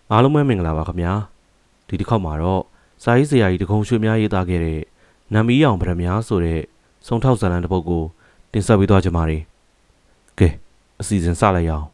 အားလုံးပဲမင်္ဂလာပါခင်ဗျာဒီတစ်ခေါက်မှာတော့စာရေးဆရာကြီးတကုံရွှေများရေးသားခဲ့တဲ့နမ်မီးအောင်ဗရမများဆိုတဲ့စုံထောက်ဇာတ်လမ်းတစ်ပုဒ်ကိုတင်ဆက်ပေးသွားကြပါမယ်ကဲအစီအစဉ်စလိုက်ရအောင်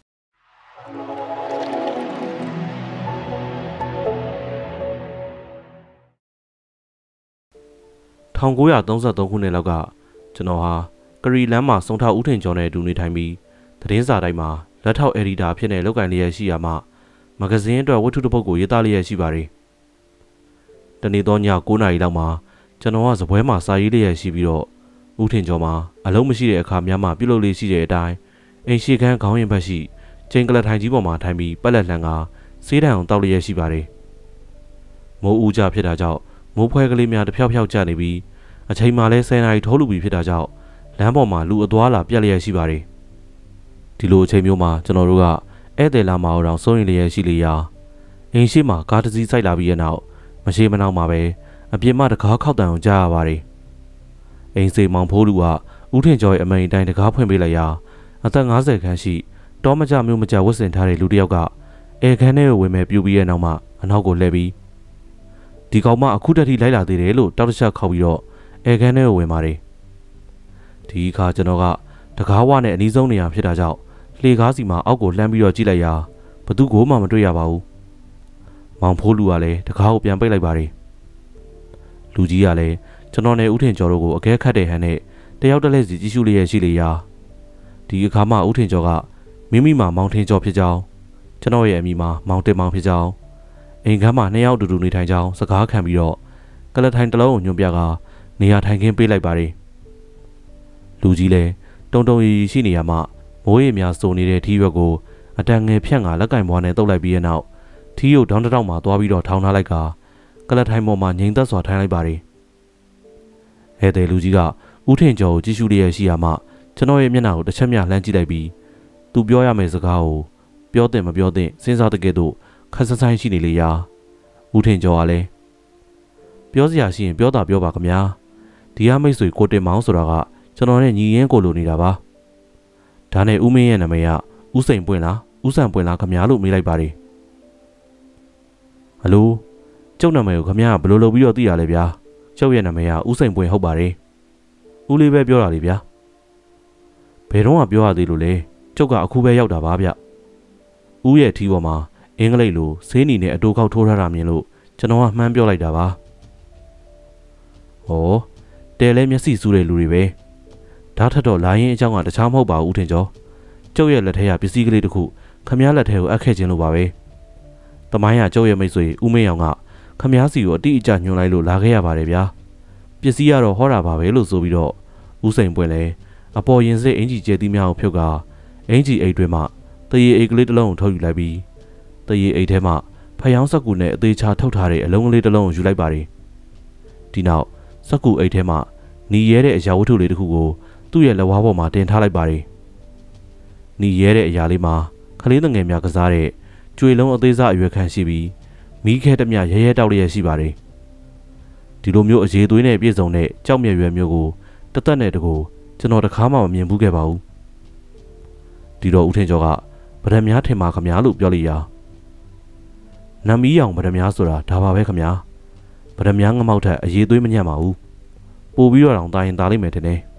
1933ခုနှစ်လောက်ကကျွန်တော်ဟာကရီလမ်းမှာစုံထောက်ဦးထင်ကျော်နဲ့အတူနေထိုင်ပြီးသတင်းစာတိုင်းမှာလက်ထောက်အက်ဒီတာဖြစ်နေလောက်ကန်လျက်ရှိရမှာမဂဇင်းအတွက်ဝတ္ထုတစ်ပုဒ်ကိုရေးသားလျက်ရှိပါတယ်။တနေ့တော့ည9:00 နာရီလောက်မှာကျွန်တော်ကစပွဲမှာစာရေးလျက်ရှိပြီးတော့ဦးထင်ကျော်မှာအလုံးမရှိတဲ့အခါများမှာပြုလုပ်လေးရှိတဲ့အတိုင်းအိမ်ရှိခန်းခေါင်းရင်ဘက်ရှိကျင်းကလထိုင်ကြီးပေါ်မှာထိုင်ပြီးပက်လက်လှန်ကစေးတံအောင်တောက်လျက်ရှိပါတယ်။မိုးဦးကြဖြစ်တာကြောင့်မိုးဖွဲကလေးများတဖြောက်ဖြောက်ကျနေပြီးအချိန်မှလည်း10 နာရီထိုးလူပြီးဖြစ်တာကြောင့်လမ်းပေါ်မှာလူအသွားလာပြက်လျက်ရှိပါတယ်။ဒီလိုအချိန်မျိုးမှာကျွန်တော်တို့ကဧည့်သည်လာမအောင်တော့စိုးရင်လျက်ရှိလေရာအိမ်ရှိမှာကားတစ်စီးစိုက်လာပြီးတဲ့နောက်မရှိမနှောင်းမှာပဲအပြင်မှာတကားခောက်တန်အောင်ကြားရပါတယ်။အိမ်စိမ်မောင်ဖိုးလူကဦးထင်ကျော်ရဲ့အမိန်အတိုင်းတကားဖွင့်ပေးလိုက်ရာအသက်50ခန်းရှိတောမကြမျိုးမကြဝတ်ဆင်ထားတဲ့လူတစ်ယောက်ကအဲခန်းထဲကိုဝင်မဲ့ပြူပြီးတဲ့နောက်မှာအနောက်ကိုလှည့်ပြီးဒီကောင်မအခုတည်းထိလိုက်လာသေးတယ်လို့တောက်တချက်ခောက်ပြီးတော့အဲခန်းထဲကိုဝင်ပါတယ်။ဒီအခါကျွန်တော်ကတကားဝနဲ့အနီးဆုံးနေရာဖြစ်တာကြောင့်လှေကားစီမှာအောက်ကိုလှမ်းပြီးတော့ကြည့်လိုက်ရာဘသူကိုမှမတွေ့ရပါဘူး။မောင်ဖိုးလူကလည်းတကားကိုပြန်ပိတ်လိုက်ပါတယ်။လူကြီးကလည်းကျွန်တော်နဲ့ဦးထင်ကျော်တို့ကိုအကဲခတ်တဲ့ဟန်နဲ့တယောက်တစ်လက်စီကြည့်ရှုလျက်ရှိလေရာဒီအခါမှဦးထင်ကျော်ကမိမိမှာမောင်ထင်ကျော်ဖြစ်ကြောင်းကျွန်တော်ရဲ့အမိမှာမောင်တင်မောင်ဖြစ်ကြောင်းအိမ်ခန်းမှာ2 ယောက်တူတူနေထိုင်ကြောင်းစကားခံပြီးတော့ကလထိုင်တစ်လုံးကိုညွှန်ပြကနေရာထိုင်ခင်းပေးလိုက်ပါတယ်။လူကြီးလည်းတုံတုံရီရှိနေရမှမိုးရေများစိုးနေတဲ့ထီးရွက်ကိုအတန်ငယ်ဖြန့်ကလက်ကင်ဘွားနဲ့တုပ်လိုက်ပြီးတဲ့နောက်ထီးရုပ်တောင်းတောက်မှာသွားပြီးတော့ထောင်းထားလိုက်ကကလထိုင်ပေါ်မှာငိမ်သက်စွာထိုင်လိုက်ပါတယ်။ဟဲ့တဲ့လူကြီးကဦးထင်ကျော်ကိုကြည့်ရှုလျက်ရှိရမှကျွန်တော်ရဲ့မျက်နှာကိုတစ်ချက်မျှလှမ်းကြည့်လိုက်ပြီးသူပြောရမယ့်စကားကိုပြောတဲ့မပြောတဲ့စဉ်းစားတဲ့ကဲ့သို့ခက်ဆဆိုင်ရှိနေလေရာဦးထင်ကျော်ကလည်းပြောစရာရှိရင်ပြောတာပြောပါခင်ဗျာဒီအမိတ်ဆွေကိုတင်မောင်ဆိုတာကကျွန်တော်နဲ့ညီရင်းကိုလိုနေတာပါဒါနဲ့ဦးမင်းရဲ့နာမည်ကဦးစိန်ပွင့်လားဦးဆန်ပွင့်လားခင်ဗျာလို့မေးလိုက်ပါတယ်ဟလိုကျုပ်နာမည်ကိုခင်ဗျားကဘယ်လိုလုပ်ပြီးတော့သိရလဲဗျာကျုပ်ရဲ့နာမည်ကဦးစိန်ပွင့်ဟုတ်ပါတယ်ဦးလေးပဲပြောတာလေဗျာဘယ်တော့မှပြောရသေးလို့လဲကျုပ်ကအခုပဲရောက်တာပါဗျဦးရဲ့ထီးပေါ်မှာအင်္ဂလိပ်လိုဆေးနီနဲ့အတိုးခောက်ထိုးထားတာမြင်လို့ကျွန်တော်ကမှန်းပြောလိုက်တာပါဟောတဲလဲမျက်စိစူးတဲ့လူတွေပဲဓာတ်ထက်တော့လာရင်အကြောင်းကတခြားမဟုတ်ပါဘူးထင်ကျော်ကျုပ်ရဲ့လက်ထဲကပစ္စည်းကလေးတစ်ခုခမည်းလက်ထဲကိုအပ်ခဲ့ခြင်းလို့ပါပဲတမိုင်းကကျုပ်ရဲ့မိတ်ဆွေဦးမင်းအောင်ကခမည်းစီကိုအတိအကျညွှန်လိုက်လို့လာခဲ့ရပါတယ်ဗျာပစ္စည်းကတော့ဟောတာပါပဲလို့ဆိုပြီးတော့ဦးစိန်ပွင့်လဲအပေါ်ရင်စစ်အင်ကြီးကျဲသီးများကိုဖြုတ်ကအင်ကြီးအိတ်တွင်မှတရေအိတ်ကလေးတစ်လုံးကိုထုတ်ယူလိုက်ပြီးတရေအိတ်ထဲမှဖယောင်းစက်ကူနဲ့အသေးချာထုတ်ထားတဲ့အလုံးကလေးတစ်လုံးကိုယူလိုက်ပါတယ်ဒီနောက်စက်ကူအိတ်ထဲမှနီရဲတဲ့အရာဝတ္ထုလေးတစ်ခုကိုသူ့ရဲ့လက်ဝါးပေါ်မှာတင်ထားလိုက်ပါတယ်။နီရဲတဲ့အရာလေးမှာကလေးငယ်များကစားတဲ့ကြွေလုံးအသေးစားအရွယ်ခံရှိပြီးမီးခဲတမျှရဲရဲတောက်လျက်ရှိပါတယ်။ဒီလိုမျိုးအရေးသွေးနဲ့ပြည့်စုံတဲ့ကြောက်မြက်ရွယ်မျိုးကိုတသက်နဲ့တကူကျွန်တော်တခါမှမမြင်ဘူးခဲ့ပါဘူး။ဒီတော့ဦးထင်ကျော်ကဗဒံများထင်ပါခမများလို့ပြောလိုက်ရာနမ်မီးအောင်ဗဒံများဆိုတာဒါပါပဲခမများဗဒံများငမောက်ထက်အရေးသွေးမညံ့ပါဘူး။ပို့ပြီးတော့တောင်တာရင်တာလိမ့်မယ်ထင်တယ်။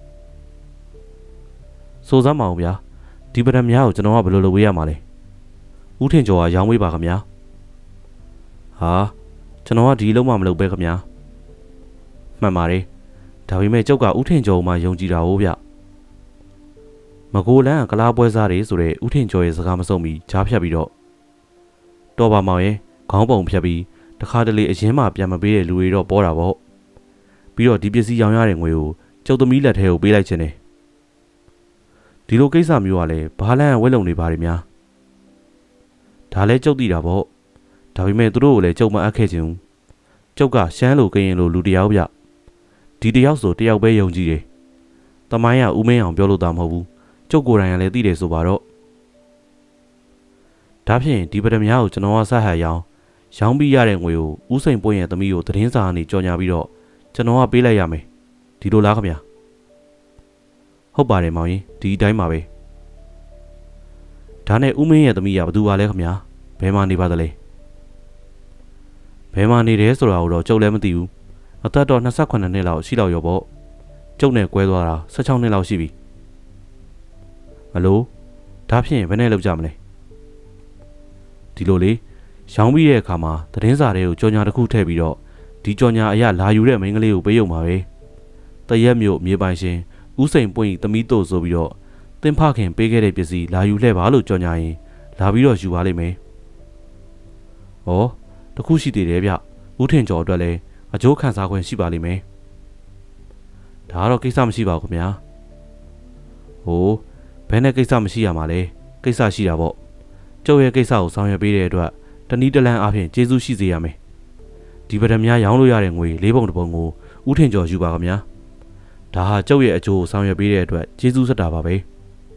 စိုးစမ်းမအောင်ဗျာဒီပဒံများကိုကျွန်တော်ကဘယ်လိုလုပ်ဝေးရမှာလဲဦးထင်ကျော်ကရောင်းဝေးပါခင်ဗျာဟာကျွန်တော်ကဒီလုံးမှမလုပ်ပဲခင်ဗျာမှန်ပါတယ်ဒါပေမဲ့ကျုပ်ကဦးထင်ကျော်မှယုံကြည်တာဟုတ်ဗျမကိုလန်းကကလားပွဲစားတွေဆိုတဲ့ဦးထင်ကျော်ရဲ့စကားမဆုံးပြီးကြားဖြတ်ပြီးတော့တော်ပါမောင်ရဲ့ခေါင်းပုံဖြတ်ပြီးတခါတလေအရင်မှပြန်မပေးတဲ့လူတွေတော့ပေါ်တာပေါ့ပြီးတော့ဒီပစ္စည်းရောင်းရတဲ့ငွေကိုကျုပ်သမီးလက်ထဲကိုပေးလိုက်ခြင်းတယ်ဒီလိုကိစ္စမျိုးကလည်းဘာလန်းဝဲလုံနေပါလိမ့်များဒါလည်းကျုပ်သိတာပေါ့ဒါပေမဲ့သူတို့ကိုလည်းကျုပ်မအပ်ခဲ့ခြင်းကျုပ်ကရှမ်းလိုကရင်လိုလူတယောက်ဗျဒီတယောက်ဆိုတယောက်ပဲယုံကြည်တယ်တမိုင်းကဦးမင်းအောင်ပြောလို့တာမဟုတ်ဘူးကျုပ်ကိုယ်တိုင်ကလည်းသိတယ်ဆိုပါတော့ဒါဖြင့်ဒီပဒံများကိုကျွန်တော်ကဆက်ဟပ်ရောင်းပြီးရတဲ့ငွေကိုဦးစိန်ပွင့်ရဲ့သမီးကိုသတင်းစာကနေကြော်ညာပြီးတော့ကျွန်တော်ကပေးလိုက်ရမယ်ဒီလိုလားခင်ဗျာဟုတ်ပါတယ်မောင်ရင်ဒီအတိုင်းပါပဲဒါနဲ့ဦးမင်းရဲ့သမီးကဘသူပါလဲခင်ဗျာဘယ်မှာနေပါသလဲဘယ်မှာနေတယ်ဆိုတာကိုတော့ကျုပ်လည်းမသိဘူးအသက်တော့28နှစ်လောက်ရှိလောက်ရောပေါ့ကျုပ်နဲ့ကွဲသွားတာ16နှစ်လောက်ရှိပြီမလို့ဒါဖြင့်ဘယ်နဲ့လောက်ကြမလဲဒီလိုလေရောင်းပြီးတဲ့အခါမှာသတင်းစာတွေကိုကြော်ညာတစ်ခုထည့်ပြီးတော့ဒီကြော်ညာအရလာယူတဲ့မိန်းကလေးကိုပေးရုံပါပဲတရက်မြို့မြေပိုင်ရှင်ဦးစိန်ပွင့်သမီးတို့ဆိုပြီးတော့တင်ဖခင်ပေးခဲ့တဲ့ပစ္စည်းလာယူလှည့်ပါလို့ကြော်ညာရင်လာပြီးတော့ယူပါလိမ့်မယ်။ဩတခုရှိသေးတယ်ဗျ။ဦးထင်ကျော်အတွက်လည်းအကျိုးခံစားခွင့်ရှိပါလိမ့်မယ်။ဒါကတော့ကိစ္စမရှိပါဘူးခင်ဗျာ။ဟိုဘယ်နဲ့ကိစ္စမရှိရမှာလဲ။ကိစ္စရှိတာပေါ့။ကျုပ်ရဲ့ကိစ္စကိုဆောင်ရွက်ပေးတဲ့အတွက်တနည်းတလန်းအားဖြင့်ကျေးဇူးရှိစေရမယ်။ဒီပဒံများရောင်းလို့ရတဲ့ငွေ၄ပုံတစ်ပုံကိုဦးထင်ကျော်ယူပါခင်ဗျာ။ဒါဟာကျုပ်ရဲ့အကျိုးကိုဆောင်ရွက်ပေးတဲ့အတွက်ကျေးဇူးဆက်တာပါပဲ။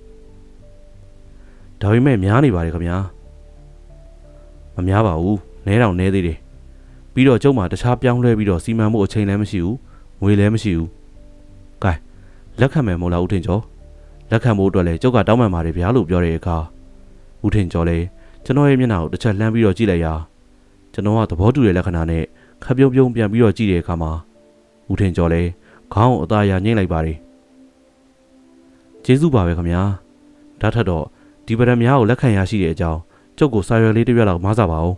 ဒါပေမဲ့များနေပါလေခင်ဗျာမများပါဘူးနဲတောင်နဲသေးတယ်ပြီးတော့ကျုပ်မှာတခြားပြောင်းလဲပြီးတော့စီမံမှုအချိန်လည်းမရှိဘူးငွေလည်းမရှိဘူးကဲလက်ခံမယ်မို့လားဦးထင်ကျော်လက်ခံဖို့အတွက်လည်းကျုပ်ကတောင်းပန်ပါတယ်ဗျာလို့ပြောတဲ့အခါဦးထင်ကျော်လည်းကျွန်တော်ရဲ့မျက်နှာကိုတစ်ချက်လှမ်းပြီးတော့ကြည့်လိုက်ရာကျွန်တော်ကသဘောတူတဲ့လက္ခဏာနဲ့ခပ်ပြုံးပြုံးပြန်ပြီးတော့ကြည့်တဲ့အခါမှာဦးထင်ကျော်လည်းခေါင်းကိုအသားရညှိလိုက်ပါတယ်ကျေးဇူးပါပဲခင်ဗျာဒါထက်တော့ဒီပဒံများကိုလက်ခံရရှိတဲ့အကြောင်းကျုပ်ကိုစာရွက်လေးတစ်ရွက်လောက်မစားပါဦး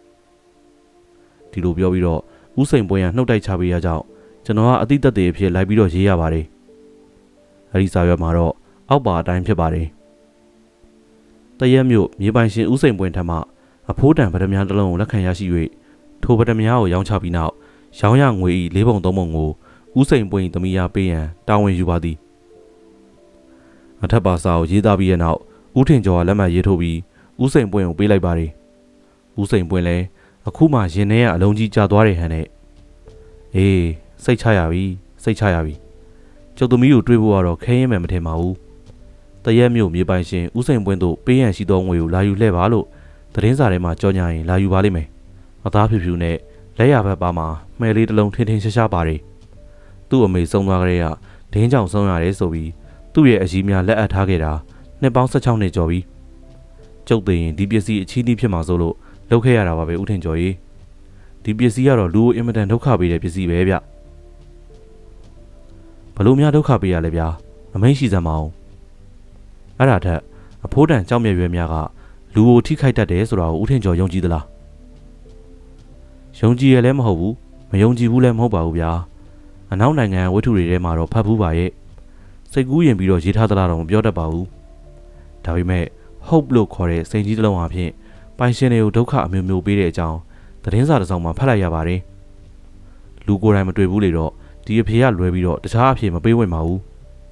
ဒီလိုပြောပြီးတော့ဦးစိန်ပွင့်ရနှုတ်တိုက်ချပေးရကြောင်းကျွန်တော်ကအတိတ်တွေအဖြစ်လိုက်ပြီးတော့ရေးရပါတယ်အဲဒီစာရွက်မှာတော့အောက်ပါအတိုင်းဖြစ်ပါတယ်တရက်မြို့မြေပိုင်ရှင်ဦးစိန်ပွင့်ထံမှအဖိုးတန်ပဒံများတစ်လုံးကိုလက်ခံရရှိ၍ထိုပဒံများကိုရောင်းချပြီးနောက်ရောင်းရငွေ၏၄ပုံ၃ပုံကိုဦးစိန်ပွင့်သမီးအားပေးရန်တာဝန်ယူပါသည်အထက်ပါစာကိုရေးသားပြီးတဲ့နောက်ဦးထင်ကျော်ကလက်မှတ်ရေးထိုးပြီးဦးစိန်ပွင့်ကိုပေးလိုက်ပါတယ်ဦးစိန်ပွင့်လည်းအခုမှရင်ထဲကအလုံးကြီးကျသွားတဲ့ဟန်နဲ့အေးစိတ်ချရပြီစိတ်ချရပြီကျုပ်သမီးကိုတွေးဖို့ကတော့ခဲရင်မှမထင်ပါဘူးတရက်မြို့မြေပိုင်ရှင်ဦးစိန်ပွင့်တို့ပေးရန်ရှိသောငွေကိုလာယူလှည့်ပါလို့သတင်းစာထဲမှာကြော်ညာရင်လာယူပါလိမ့်မယ်အသားဖြူဖြူနဲ့လက်ရဘက်ပါမှာမှဲလေးတစ်လုံးထင်းထင်းရှားရှားပါတယ်သူ့အမေဆုံးသွားကြတဲ့ကဒင်းကြောင်ဆုံးရတယ်ဆိုပြီးသူ့ရဲ့အကြီးများလက်အပ်ထားခဲ့တာနှစ်ပေါင်း16နှစ်ကျော်ပြီကျုပ်သိရင်ဒီပစ္စည်းအချီးနှီးဖြစ်မှာစိုးလို့လုပ်ခဲ့ရတာပါပဲဦးထင်ကျော်ကြီးဒီပစ္စည်းကတော့လူကိုအင်မတန်ဒုက္ခပေးတဲ့ပစ္စည်းပဲဗျဘလို့များဒုက္ခပေးရလဲဗျာအမိန့်ရှိစမ်းမအောင်အဲ့ဒါထက်အဖိုးတန်ကြောက်မြဲရွယ်များကလူကိုထိခိုက်တတ်တယ်ဆိုတာကိုဦးထင်ကျော်ယုံကြည်သလားယုံကြည်ရလည်းမဟုတ်ဘူးမယုံကြည်ဘူးလည်းမဟုတ်ပါဘူးဗျာအနောက်နိုင်ငံဝတ္ထုတွေထဲမှာတော့ဖတ်ဘူးပါရဲ့စိတ်ကူးရင်ပြီးတော့ရေးထားသလားတော့မပြောတတ်ပါဘူးဒါပေမဲ့ hope လို့ခေါ်တဲ့စိန်ကြီးတစ်လုံးအဖြစ်ပိုင်ရှင်တွေကိုဒုက္ခအမျိုးမျိုးပေးတဲ့အကြောင်းသတင်းစာတစ်စောင်မှာဖတ်လိုက်ရပါတယ်လူကိုယ်တိုင်မတွေ့ဘူးလေတော့ဒီအဖေကလွဲပြီးတော့တခြားအဖေမပေးဝင်ပါဘူး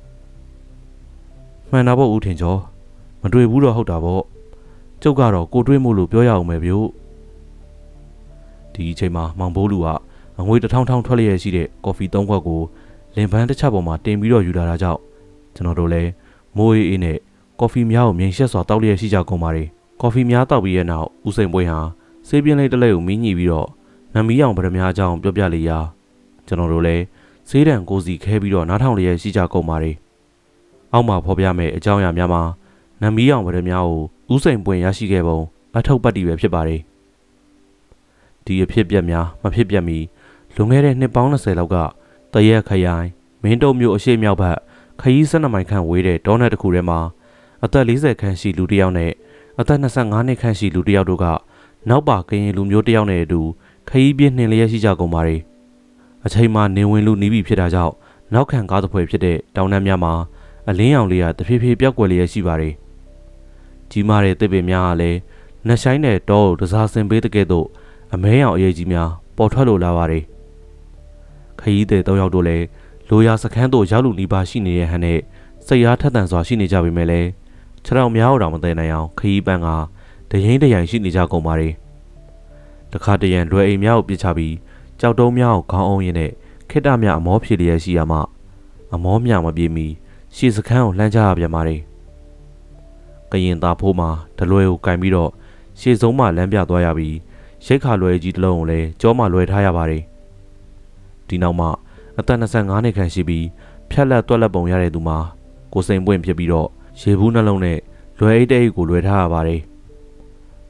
မှန်တာပေါ့ဦးထင်ကျော်မတွေ့ဘူးတော့ဟုတ်တာပေါ့ကျုပ်ကတော့ကိုတွေ့မို့လို့ပြောရအောင်ပဲဗျို့ဒီအချိန်မှာမောင်ဘိုးလူကအငွေ1000ထွက်လျက်ရှိတဲ့ကော်ဖီ3ခွက်ကိုလင်ပန်းတစ်ချက်ပေါ်မှာတင်ပြီးတော့ယူလာတာကြောင့်ကျွန်တော်တို့လည်းမိုးအေးနဲ့ကော်ဖီများကိုမြင်ရှက်စွာတောက်လျက်ရှိကြကုန်ပါတယ်ကော်ဖီများတောက်ပြီးတဲ့နောက်ဦးစိန်ပွင့်ဟာဆေးပြင်းလေးတစ်လက်ကိုမီးညှိပြီးတော့နမီးအောင်ဗဒများအကြောင်းပြောပြလေရာကျွန်တော်တို့လည်းဆေးတံကိုစီခဲပြီးတော့နားထောင်လျက်ရှိကြကုန်ပါတယ်အောက်မှာဖော်ပြမယ့်အကြောင်းအရာများမှာနမီးအောင်ဗဒများကိုဦးစိန်ပွင့်ရရှိခဲ့ပုံအထောက်ပတ်တည်ပဲဖြစ်ပါတယ်ဒီအဖြစ်ပြက်များမဖြစ်ပြက်မီလွန်ခဲ့တဲ့နှစ်ပေါင်း20လောက်ကတရက်ခရိုင်မင်းတုံမြို့အရှိမြောက်ဘက်ခရီး12မိုင်ခန့်ဝေးတဲ့တောနယ်တစ်ခုထဲမှာအသက်40ခန့်ရှိလူတစ်ယောက်နဲ့အသက်25နှစ်ခန့်ရှိလူတစ်ယောက်တို့ကနောက်ပါကရင်လူမျိုးတစ်ယောက်နဲ့အတူခရီးပြင်းနှင်လျက်ရှိကြကုန်ပါတယ်အချိန်မှနေဝင်လူနီးပြီဖြစ်တာကြောင့်နောက်ခံကားတစ်ဖွဲဖြစ်တဲ့တောင်တန်းများမှာအလင်းရောင်လေးကတဖြည်းဖြည်းပြောက်ကွယ်လျက်ရှိပါတယ်ကြီးမားတဲ့သစ်ပင်များကလည်းနှက်ဆိုင်တဲ့တောကိုတစားစင်ပေးတဲ့ကဲ့သို့အမဲရောင်အရေးကြီးများပေါ်ထွက်လိုလာပါတယ်ခရီးသည်3ယောက်တို့လည်းလိုရာစခန်းသို့ရောက်လူနီးပါးရှိနေတဲ့ဟန်နဲ့စိတ်အားထက်သန်စွာရှိနေကြပေမဲ့လည်းခြေထောက်များတော့မသိနိုင်အောင်ခရီးပန်းကတရင်တရိုင်ရှိနေကြကုန်ပါတယ်တခါတရံလွယ်အိမ်များကိုပြစ်ချပြီးကြောက်တုံးများကိုခေါင်းအောင်ရင်းနဲ့ခိတ္တများအမောဖြေလျက်ရှိရမှအမောမြမပြေမီရှေ့စခန်းကိုလှမ်းကြရပြန်ပါတယ်ကရင်သားဖိုးမှာဒလွယ်ကိုကင်ပြီးတော့ရှေ့ဆုံးမှလမ်းပြသွားရပြီးရိတ်ခါလွယ်ကြီးတစ်လုံးကိုလည်းကြောမှာလွယ်ထားရပါတယ်ဒီနောက်မှအသက်25နှစ်ခန့်ရှိပြီးဖြတ်လက်တွက်လက်ပုံရတဲ့သူမှာကိုစိန်ပွင့်ဖြစ်ပြီးတော့ရေဘူးနှလုံးနဲ့လွယ်အိတ်တဲ့အိတ်ကိုလွယ်ထားရပါတယ်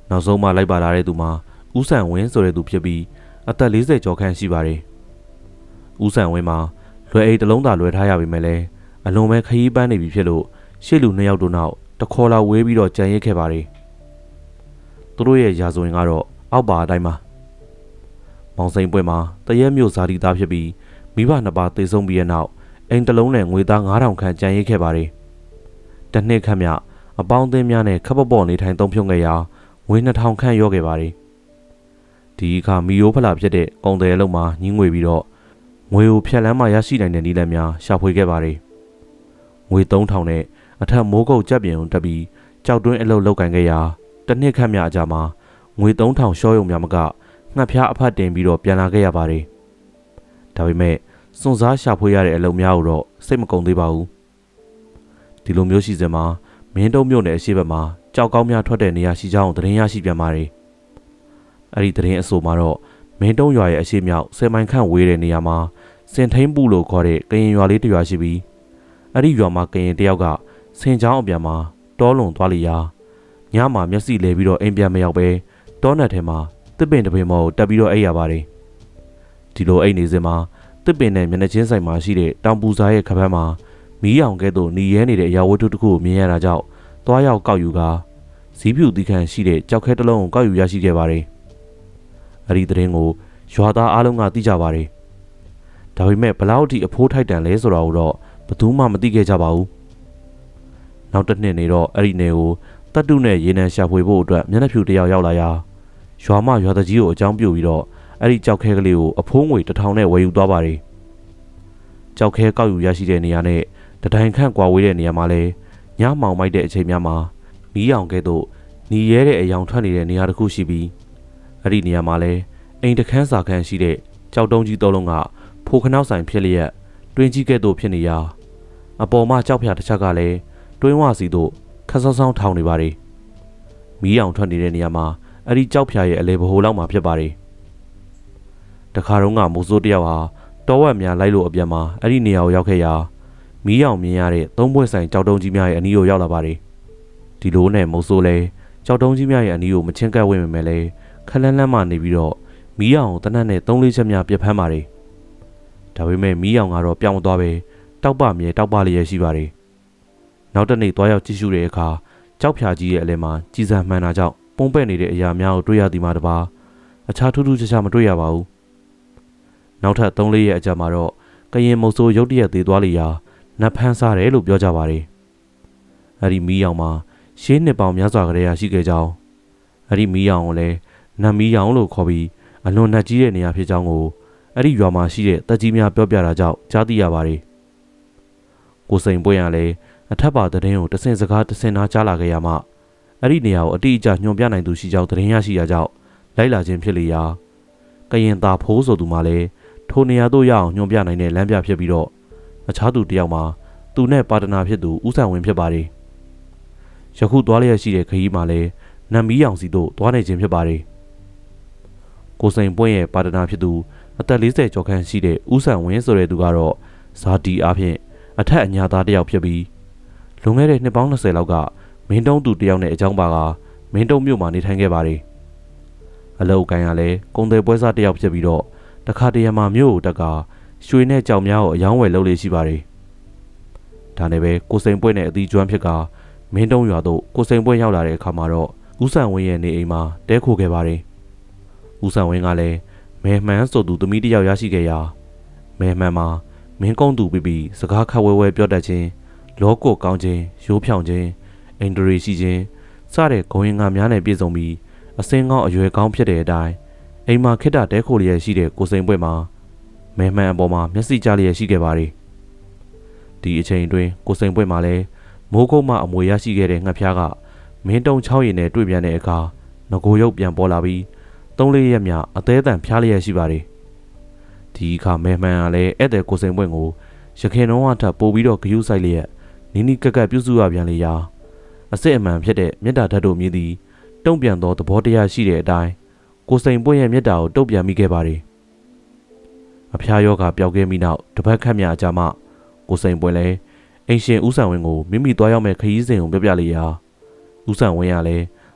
နောက်ဆုံးမှလိုက်ပါလာတဲ့သူမှာဦးဆန်ဝင်းဆိုတဲ့သူဖြစ်ပြီးအသက်40ကျော်ခန့်ရှိပါတယ်ဦးဆန်ဝင်းမှာလွယ်အိတ်တစ်လုံးသာလွယ်ထားရပေမဲ့လည်းအလွန်ပဲခရီးပန်းနေပြီဖြစ်လို့ရှေ့လူ2ယောက်တို့နောက်တခေါ်လာဝေးပြီးတော့ကြံရစ်ခဲ့ပါတယ်သူတို့ရဲ့ရာဇဝင်ကတော့အောက်ပါအတိုင်းပါမောင်စိန်ပွဲမှာတရက်မြို့ဇာတိသားဖြစ်ပြီးမိဘ2ပါးသေဆုံးပြီးတဲ့နောက်အိမ်တစ်လုံးနဲ့ငွေသား9000ခန့်ကြံရစ်ခဲ့ပါတယ်တစ်နှစ်ခန့်မြအပေါင်းအသင်းများနဲ့ခပ်ပေါ်နေထိုင်သုံးဖြုံခဲ့ရာငွေ2000ခန့်ရော့ခဲ့ပါတယ်ဒီအခါမီယိုဖလာဖြစ်တဲ့ကုန်တယ်အလုံးမှာညှင်းငွေပြီးတော့ငွေကိုဖြတ်လန်းမှရရှိနိုင်တဲ့နည်းလမ်းများရှာဖွေခဲ့ပါတယ်ငွေ3000နဲ့အထက်မိုးကုတ်ကြက်ပြင်ကိုတက်ပြီးကြောက်တွင်းအလုပ်လုပ်ကန်ခဲ့ရာတစ်နှစ်ခန့်မြအကြာမှာငွေ3000ရှော့ရုံများမကငှက်ဖျားအဖတ်တင်ပြီးတော့ပြန်လာခဲ့ရပါတယ်ဒါပေမဲ့စွန့်စားရှာဖွေရတဲ့အလုပ်များကိုတော့စိတ်မကုန်သေးပါဘူးဒီလိုမျိုးရှိစမှာမင်းတုံးမြို့နယ်အရှိဘက်မှာကြောက်ကောင်းများထွက်တဲ့နေရာရှိကြောင်းသတင်းရရှိပြန်ပါတယ်အဲ့ဒီသတင်းအဆိုမှာတော့မင်းတုံးရွာရဲ့အရှိမြောက်10မိုင်ခန့်ဝေးတဲ့နေရာမှာစင်ထိန်ပူလို့ခေါ်တဲ့ကရင်ရွာလေးတစ်ရွာရှိပြီးအဲ့ဒီရွာမှာကရင်တယောက်ကဆင်ချောင်းအပြန်မှာတောလွန်သွားလိရာညမှာမျက်စိလဲပြီးတော့အိမ်ပြန်မရောက်ပဲတောနက်ထဲမှာတစ်ပင်တစ်ပင်မော်ကိုတက်ပြီးတော့အိပ်ရပါတယ်ဒီလိုအိပ်နေစဉ်မှာတစ်ပင်နဲ့မျက်နှာချင်းဆိုင်မှာရှိတဲ့တောင်ပူစားရဲ့ခပန်းမှာမီးရောင်ကဲ့သို့หนีရဲနေတဲ့အရာဝတ္ထုတစ်ခုကိုမြင်ရတာကြောင့်တွားရောက်ကောက်ယူကာဇီးဖြူသီးခန့်ရှိတဲ့ကြောက်ခဲတစ်လုံးကိုကောက်ယူရရှိခဲ့ပါတယ်အဲ့ဒီသတင်းကိုရွာသားအားလုံးကသိကြပါတယ်ဒါပေမဲ့ဘလောက်ထိအဖိုးထိုက်တန်လဲဆိုတာကိုတော့ဘယ်သူမှမသိခဲ့ကြပါဘူးနောက်တစ်နှစ်နေတော့အဲ့ဒီနေကိုတတ်တုနဲ့ရေနံရှာဖွေဖို့အတွက်မျက်နှာဖြူတစ်ယောက်ရောက်လာရာရွာမရွာတကြီးကိုအကြောင်းပြုပြီးတော့အဲ့ဒီကြောက်ခဲကလေးကိုအဖိုးငွေ1000နဲ့ဝယ်ယူသွားပါတယ်ကြောက်ခဲကောက်ယူရရှိတဲ့နေရာနဲ့တတိုင်ခန့်ကွာဝေးတဲ့နေရာမှာလဲညမှောင်မိုက်တဲ့အချိန်များမှာမီးရောင်ကဲ့သို့หนีရဲတဲ့အယောင်ထွက်နေတဲ့နေရာတစ်ခုရှိပြီးအဲ့ဒီနေရာမှာလဲအိမ်တခန်းစာခန်းရှိတဲ့ကြောက်တုံးကြီးသုံးလုံးကဖိုခနောက်ဆိုင်ဖြစ်လျက်တွင်းကြီးကဲ့သို့ဖြစ်နေရာအပေါ်မှာကြောက်ဖြာတစ်ချက်ကလည်းတွင်းဝစီသို့ခက်ဆောင်းဆောင်းထောင်နေပါတယ်မီးရောင်ထွက်နေတဲ့နေရာမှာအဲ့ဒီကြောက်ဖြာရဲ့အလဲဘိုးလောက်မှာဖြစ်ပါတယ်တခါတုန်းကမိုးစိုးတယောက်ဟာတောဝက်များလိုက်လို့အပြန်မှာအဲ့ဒီနေရာကိုရောက်ခဲ့ရာမီးရောင်မြင်ရတဲ့သုံးပွဲဆိုင်ကြောက်တုံးကြီးများရဲ့အနီးကိုရောက်လာပါတယ်ဒီလိုနဲ့မိုးစိုးလဲကြောက်တုံးကြီးများရဲ့အနီးကိုမချင်းကပ်ဝင်မယ်လဲခက်လန်းလန်းမှနေပြီးတော့မီးရောင်ကိုတနက်နဲ့3-4ချက်များပြတ်ဖမ်းပါတယ်ဒါပေမဲ့မီးရောင်ကတော့ပြောင်းမသွားပဲတောက်ပမြဲတောက်ပလျက်ရှိပါတယ်နောက်တစ်နေ့သွားရောက်ကြည့်ရှုတဲ့အခါကြောက်ဖြာကြီးရဲ့အလဲမှာကြီးစံမှန်တာကြောင့်ပုံပဲ့နေတဲ့အရာများကိုတွေ့ရသည်မှာတပါအခြားထူးထူးခြားခြားမတွေ့ရပါဘူးနောက်ထပ်3-4ရက်အကြာမှာတော့ကရင်မုတ်ဆိုးရုတ်တရက်သေးသွားလိရာနတ်ဖန်းစားတယ်လို့ပြောကြပါတယ်အဲ့ဒီမီးရောင်မှာရှေးနှစ်ပေါင်းများစွာကတည်းကရှိခဲ့ကြောင်းအဲ့ဒီမီးရောင်ကိုလည်းနတ်မီးရောင်လို့ခေါ်ပြီးအလွန်နှက်ကြီးတဲ့နေရာဖြစ်ကြောင်းကိုအဲ့ဒီရွာမှာရှိတဲ့တက်ကြီးများပြောပြတာကြောင့်ကြားသိရပါတယ်ကိုစိန်ပွင့်ရလည်းအထက်ပါသတင်းကိုတဆင်စကားတဆင်နာကြားလာခဲ့ရမှအဲ့ဒီနေရာကိုအတိအကျညွှန်ပြနိုင်သူရှိကြောင်းသတင်းရရှိရကြောင်းလိုက်လာခြင်းဖြစ်လေရာကရင်သားဖိုးဆိုသူမှလည်းထိုနေရာသို့ရအောင်ညွှန်ပြနိုင်တဲ့လမ်းပြဖြစ်ပြီးတော့အခြားသူတယောက်မှာသူနဲ့ပါတနာဖြစ်သူဦးဆန်ဝင်းဖြစ်ပါတယ်ယခုသွားလျက်ရှိတဲ့ခရီးမှာလည်းနတ်မီးရောင်စီတို့သွားနေခြင်းဖြစ်ပါတယ်ကိုစိန်ပွင့်ရဲ့ပါတနာဖြစ်သူအသက်40ကျော်ခန့်ရှိတဲ့ဦးဆန်ဝင်းဆိုတဲ့သူကတော့ဇာတီအားဖြင့်အထက်အညာသားတယောက်ဖြစ်ပြီးလွန်ခဲ့တဲ့နှစ်ပေါင်း20လောက်ကမင်းတုံးသူတယောက်နဲ့အကြောင်းပါကမင်းတုံးမြို့မှာနေထိုင်ခဲ့ပါတယ်အလောက်ကန်ရလဲကုန်တယ်ပွဲစားတယောက်ဖြစ်ပြီးတော့တခါတရံမှာမြို့ကိုတက်ကရွှေနဲ့ကြောင်များကိုအယောင်းဝယ်လုပ်လေးရှိပါတယ်ဒါနဲ့ပဲကိုစိန်ပွင့်နဲ့အသီးကျွမ်းဖြစ်ကမင်းတုံးရွာသို့ကိုစိန်ပွင့်ရောက်လာတဲ့အခါမှာတော့ဦးဆန်ဝင်းရဲ့နေအိမ်မှာတဲခိုခဲ့ပါတယ်ဦးဆန်ဝင်းကလည်းမဲမှန်ဆိုသူသမီးတယောက်ရရှိခဲ့ရာမဲမှန်မှာမင်းကုန်းသူပြီးစကားခတ်ဝဲဝဲပြောတတ်ခြင်းလောကိုကောင်းခြင်းရိုးဖြောင်ခြင်းအင်ဒရီရှိခြင်းစတဲ့ဂုဏ်ရင်ငါများနဲ့ပြည့်စုံပြီးအစင်းကောင်းအရွယ်ကောင်းဖြစ်တဲ့အတိုင်းအိမ်မှာခိတ္တတဲခိုလျက်ရှိတဲ့ကိုစိန်ပွင့်မှာမဲမှန်အပေါ်မှာမျက်စိကြားလျက်ရှိခဲ့ပါတယ်ဒီအချိန်အတွင်းကိုစိန်ပွင့်မှာလည်းမိုးကုတ်မှအမွေရရှိခဲ့တဲ့ငှက်ဖျားကမင်းတုံချောင်းရည်နဲ့တွေ့ပြန်တဲ့အခါငကိုရုပ်ပြန်ပေါ်လာပြီး3-4ရက်မြအသေးအံဖျားလျက်ရှိပါတယ်ဒီအခါမဲမှန်ကလည်းဧည့်သည်ကိုစိန်ပွင့်ကိုရခင်တော်ကထပ်ပို့ပြီးတော့ဂယုဆိုင်လျက်နီးနီးကက်ကက်ပြုစုရပြန်လေရာအစစ်အမှန်ဖြစ်တဲ့မေတ္တာဓာတ်တို့မြည်သည်တုံ့ပြန်သောသဘောတရားရှိတဲ့အတိုင်းကိုစိန်ပွင့်ရဲ့မေတ္တာကိုတုံ့ပြန်မိခဲ့ပါတယ်အဖျားယောဂပျောက်ကင်းပြီးနောက်တပတ်ခန့်မြအကြာမှကိုစိန်ပွင့်လည်းအိမ်ရှင်ဦးဆန်ဝင်းကိုမိမိသွားရောက်မဲ့ခရီးစဉ်ကိုပြပြလေရာဦးဆန်ဝင်းကလည်း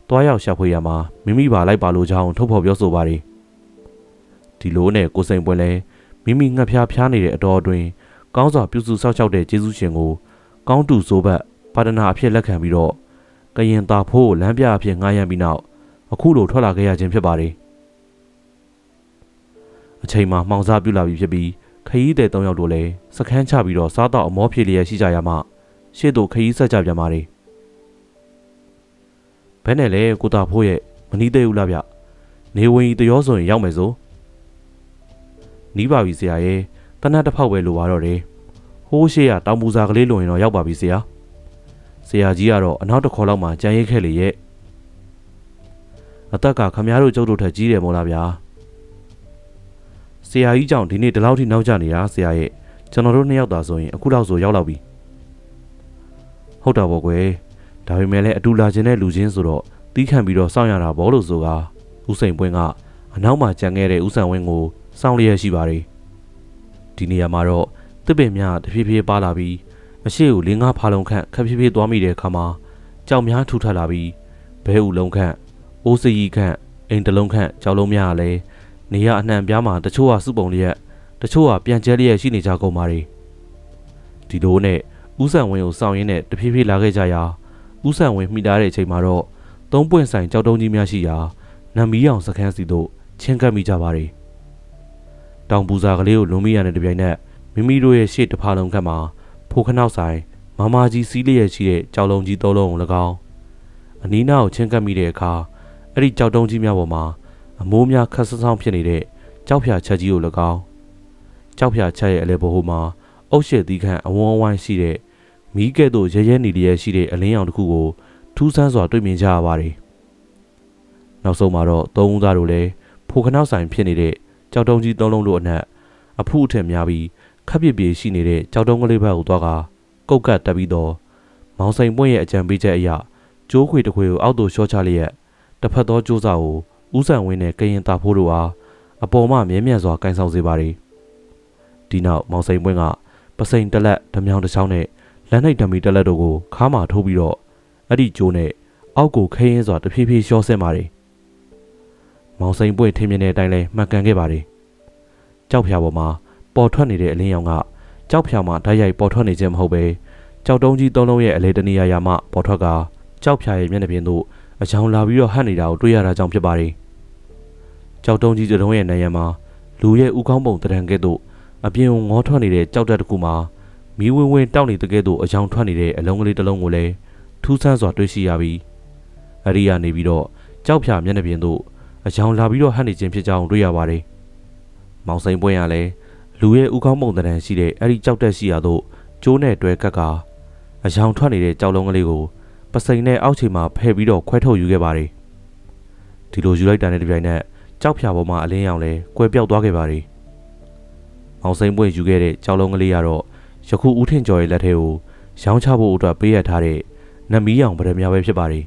သွားရောက်ရှာဖွေရမှာမိမိပါလိုက်ပါလို့ကြောင်းထုတ်ဖော်ပြောဆိုပါတယ်ဒီလိုနဲ့ကိုစိန်ပွင့်လဲမိမိငှက်ဖျားဖျားနေတဲ့အတော်အတွင်းကောင်းစွာပြုစုစောင့်ရှောက်တဲ့ကျေးဇူးရှင်ကိုကောင်းတူဆိုဘတ်ပါဒနာအဖြစ်လက်ခံပြီးတော့ကရင်သားဖိုးကိုလမ်းပြအဖြစ်ငှားရမ်းပြီးနောက်အခုလိုထွက်လာခဲ့ရခြင်းဖြစ်ပါတယ်အချိန်မှာမှောင်စားပြုလာပြီဖြစ်ပြီးခရီးသည်၃ယောက်တို့လည်းစခန်းချပြီးတော့စားတော့အမောဖြေလျက်ရှိကြရမှရှေ့သို့ခရီးဆက်ကြပြန်ပါတယ်ဘယ်နဲ့လဲကိုသားဖိုးရဲ့မနီးသေးဘူးလားဗျနေဝင်ကြီးတရောဆိုရင်ရောက်မယ်ဆိုနီးပါပြီဆရာရဲ့တနတ်တစ်ဖောက်ပဲလိုပါတော့တယ်ဟိုးရှေ့ကတောင်ပူစာကလေးလွန်ရင်တော့ရောက်ပါပြီဆရာကြီးကတော့အနောက်တစ်ခေါက်လောက်မှကြံရိတ်ခဲ့လေရဲ့အသက်ကခမည်းတော်ကျုပ်တို့ထက်ကြီးတယ်မို့လားဗျာဆရာကြီးကြောင့်ဒီနေ့ဒီလောက်ထိနောက်ကျနေတာဆရာရဲ့ကျွန်တော်တို့နှစ်ယောက်သာဆိုရင်အခုလောက်ဆိုရောက်ပြီဟုတ်တာပေါ့ကွယ်ဒါပေမဲ့လည်းအတူလာခြင်းတဲ့လူချင်းဆိုတော့တီးခံပြီးတော့စောင့်ရတာပေါ့လို့ဆိုကဦးစိန်ပွင့်ကအနောက်မှာကြံခဲ့တဲ့ဦးဆန်ဝင်းကိုစောင့်လျက်ရှိပါတယ်ဒီနေရာမှာတော့တစ်ပင်များတဖြည်းဖြည်းပါလာပြီးအရှိကို၄-၅ဖာလုံးခန့်ခပ်ဖြည်းဖြည်းသွားမိတဲ့အခါမှာကြောက်များထူထပ်လာပြီးဘဲဥလုံးခန့်အိုးစရီခန့်အိမ်တလုံးခန့်ကြောက်လုံးများကလည်းနေရအနှံပြားမှာတချို့ကစုပုံလျက်တချို့ကပြန်ကျဲလျက်ရှိနေကြကုန်ပါလေဒီလိုနဲ့ဦးဆန်ဝင်းကိုစောင့်ရင်းနဲ့တဖြည်းဖြည်းလာခဲ့ကြရာဦးဆန်ဝင်းမိသားတဲ့အချိန်မှာတော့သုံးပွင့်ဆိုင်ကြောက်တုံးကြီးများရှိရာနံမီးအောင်စခန်းစီတို့ချင်းကပ်မိကြပါတယ်တောင်ပူစာကလေးကိုလွန်မိရတဲ့တပြိုင်နက်မိမိတို့ရဲ့ရှေ့တစ်ဖာလုံးခန့်မှာဖိုးခနောက်ဆိုင်မမကြီးစီးလျက်ရှိတဲ့ကြောက်လုံးကြီး၃လုံးကို၎င်းအနီးနားကိုချင်းကပ်မိတဲ့အခါအဲ့ဒီကြောက်တုံးကြီးများပေါ်မှာအမိုးများခက်ဆဆောင်းဖြစ်နေတဲ့ကြောက်ဖြာချက်ကြီးကို၎င်းကြောက်ဖြာချက်ရဲ့အလဲဘိုးမှာအုတ်ရှည်သီးခန့်အဝန်းဝိုင်းရှိတဲ့မီးကဲ့သို့ရဲရဲနေလျက်ရှိတဲ့အလင်းရောင်တစ်ခုကိုထူးဆန်းစွာတွေ့မြင်ကြရပါတယ်နောက်ဆုံးမှာတော့သုံးဦးသားတို့လည်းဖိုးခနောက်ဆိုင်ဖြစ်နေတဲ့ကြောက်တုံးကြီး၃လုံးတို့အနက်အဖုအထက်များပြီးခပ်ပြပြရှိနေတဲ့ကြောက်တုံးကလေးဘက်ကိုသွားကကုတ်ကတ်တက်ပြီးတော့မောင်စိန်ပွင့်ရဲ့အကြံပေးချက်အရကျိုးခွေတစ်ခွေကိုအောက်သို့လျှော့ချလျက်တစ်ဖက်သောကျိုးစာကိုဦးဆန်ဝင်းနဲ့ကရင်သားဖိုးတို့အားအပေါ်မှမြဲမြံစွာကန်ဆောင်စေပါတယ်ဒီနောက်မောင်စိန်ပွင့်ကပစိန်တလက်ဓမြောင်တစ်ချောင်းနဲ့လက်နှိပ်ဓမီတလက်တို့ကိုခါးမှာထိုးပြီးတော့အဲ့ဒီကျိုးနဲ့အောက်ကိုခင်းရင်းစွာတဖြည်းဖြည်းလျှော့ဆင်းပါတယ်မောင်စိန်ပွင့်ထင်းမြင်တဲ့အတိုင်းလဲမှန်ကန်ခဲ့ပါတယ်ကြောက်ဖြာပေါ်မှာပေါ်ထွက်နေတဲ့အလင်းရောင်ကကြောက်ဖြာမှာဓာတ်ရိုက်ပေါ်ထွက်နေခြင်းမဟုတ်ပဲကြောက်တုံးကြီး၃လုံးရဲ့အလေတနေရာမှပေါ်ထွက်ကကြောက်ဖြာရဲ့မျက်နှာပြင်သို့အချောင်လာပြီးတော့ဟပ်နေတာကိုတွေ့ရတာကြောင့်ဖြစ်ပါတယ်ကြောက်တုံးကြီးတုံးရဲ့နံရံမှာလူရဲ့ဥကောင်းပုံတရံကဲ့သို့အပြင်ကိုငေါထွက်နေတဲ့ကြောက်တက်တစ်ခုမှာမီးဝင်းဝင်းတောက်နေတဲ့ကဲ့သို့အချောင်ထွက်နေတဲ့အလုံးကလေးတစ်လုံးကိုလည်းထူးဆန်းစွာတွေ့ရှိရပြီးအရိယာနေပြီးတော့ကြောက်ဖြာမျက်နှာပြင်သို့အချောင်လာပြီးတော့ဟပ်နေခြင်းဖြစ်ကြောင်းတွေ့ရပါတယ်မောင်စိန်ပွင့်ရလဲလူရဲ့ဥကောင်းပုံတရံရှိတဲ့အဲ့ဒီကြောက်တက်ရှိရာသို့ကျိုးနဲ့တွဲကပ်ကအချောင်ထွက်နေတဲ့ကြောက်လုံးကလေးကိုပစိန်နဲ့အောက်ခြေမှာဖယ်ပြီးတော့ခွဲထုတ်ယူခဲ့ပါတယ်ဒီလိုယူလိုက်တာနဲ့တပြိုင်နက်ကြောက်ဖြာပေါ်မှာအလင်းရောင်လဲကွဲပြောက်သွားခဲ့ပါတယ်မောင်စိန်ပွင့်ယူခဲ့တဲ့ကြောက်လုံးကလေးကတော့ယခုဦးထင်ကျော်ရဲ့လက်ထဲကိုရောင်းချဖို့အတွက်ပေးရထားတဲ့နမီးရောင်ဗရမ ्या ပဲဖြစ်ပါတယ်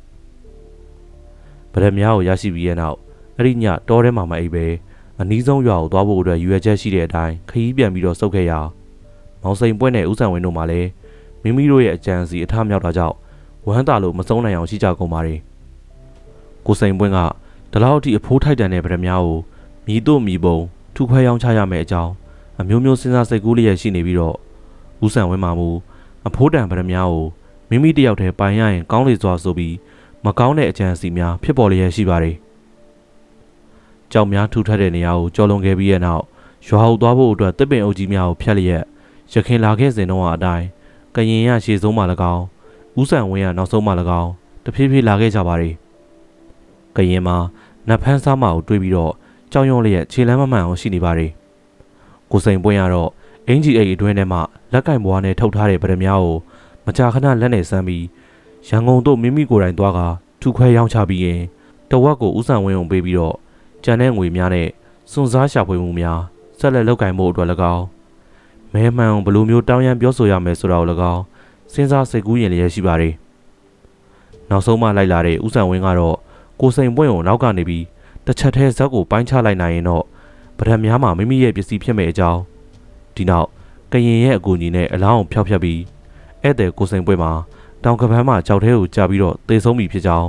ဗရမ ्या ကိုရရှိပြီးရဲ့နောက်အဲ့ဒီညတောထဲမှာမအိပ်ပဲအနီးဆုံးရွာကိုသွားဖို့အတွက်ရွေချက်ရှိတဲ့အတိုင်းခရီးပြန်ပြီးတော့စုပ်ခဲ့ရမောင်စိန်ပွင့်နဲ့ဦးဆန်ဝင်းတို့မှလည်းမိမိတို့ရဲ့အကြံစီအထမြောက်တာကြောင့်ဝမ်းသာလို့မဆုံးနိုင်အောင်ရှိကြကုန်ပါတယ်ကိုစိန်ပွင့်ကဒီလောက်အထိအဖိုးထိုက်တန်တဲ့ဗရမ ्या ကိုမြည်တို့မြည်ပုံထူခွဲရောင်းချရမယ်အကြောင်းအမျိုးမျိုးစဉ်းစားစိတ်ကူးလျက်ရှိနေပြီးတော့ဦးဆန်ဝင်းမှမူအဖိုးတန်ဗရမ ्या ကိုမိမိတယောက်တည်းပိုင်ရရင်ကောင်းလေစွာဆိုပြီးမကောင်းတဲ့အကြံစီများဖြစ်ပေါ်လျက်ရှိပါတယ်ကြောက်များထူထပ်တဲ့နေရာကိုကြော်လွန်ခဲ့ပြီးရဲ့နောက်ရွာဟုတ်သွားဖို့အတွက်တစ်ပင်အုပ်ကြီးများကိုဖျက်လျက်ရခင်လာခဲ့စဉ်တုန်းကအတိုင်းကရင်ရရှေ့ဆုံးမှ၎င်းဦးဆန်ဝင်းရနောက်ဆုံးမှ၎င်းတဖြည်းဖြည်းလာခဲ့ကြပါတယ်ကရင်မှာနတ်ဖန်းစားမကိုတွေးပြီးတော့ကြောက်ရွံ့လျက်ခြေလမ်းမမှန်အောင်ရှိနေပါတယ်ကိုစိန်ပွင့်ရတော့အင်ဂျီအိတ်အတွင်းထဲမှာလက်ကင်ဘွားနဲ့ထုတ်ထားတဲ့ဗရမ ्या ကိုမကြာခဏလက်နဲ့ဆမ်းပြီးရန်ကုန်တို့မိမိကိုယ်တိုင်သွားကထူခွဲရောင်းချပြီးရင်တဝက်ကိုဦးဆန်ဝင်းုံပေးပြီးတော့ကျန်တဲ့ငွေများနဲ့စွန့်စားရှာဖွေမှုများဆက်လက်လုပ်ကင်ဖို့အတွက်၎င်းမဲမှန်ဘလိုမျိုးတောင်းရန်ပြောဆိုရမယ်ဆိုတာကို၎င်းစဉ်းစားစိတ်ကူးရင်လျက်ရှိပါတယ်နောက်ဆုံးမှလိုက်လာတဲ့ဦးဆန်ဝင်းကတော့ကိုစိန်ပွင့်ကိုနောက်ကနေပြီးတစ်ချက်ထဲဇက်ကိုပိုင်းချလိုက်နိုင်ရင်တော့ဗရမ ्या မှာမိမိရဲ့ပစ္စည်းဖြစ်မဲ့အကြောင်းဒီနောက်ကရင်ရဲ့အကူအညီနဲ့အလောင်းကိုဖျောက်ဖျက်ပြီးဧည့်သည်ကိုစိန်ပွင့်မှာတောင်ကပန်းမှာကြောက်ထဲကိုကြာပြီးတော့သေဆုံးပြီဖြစ်ကြောင်းရ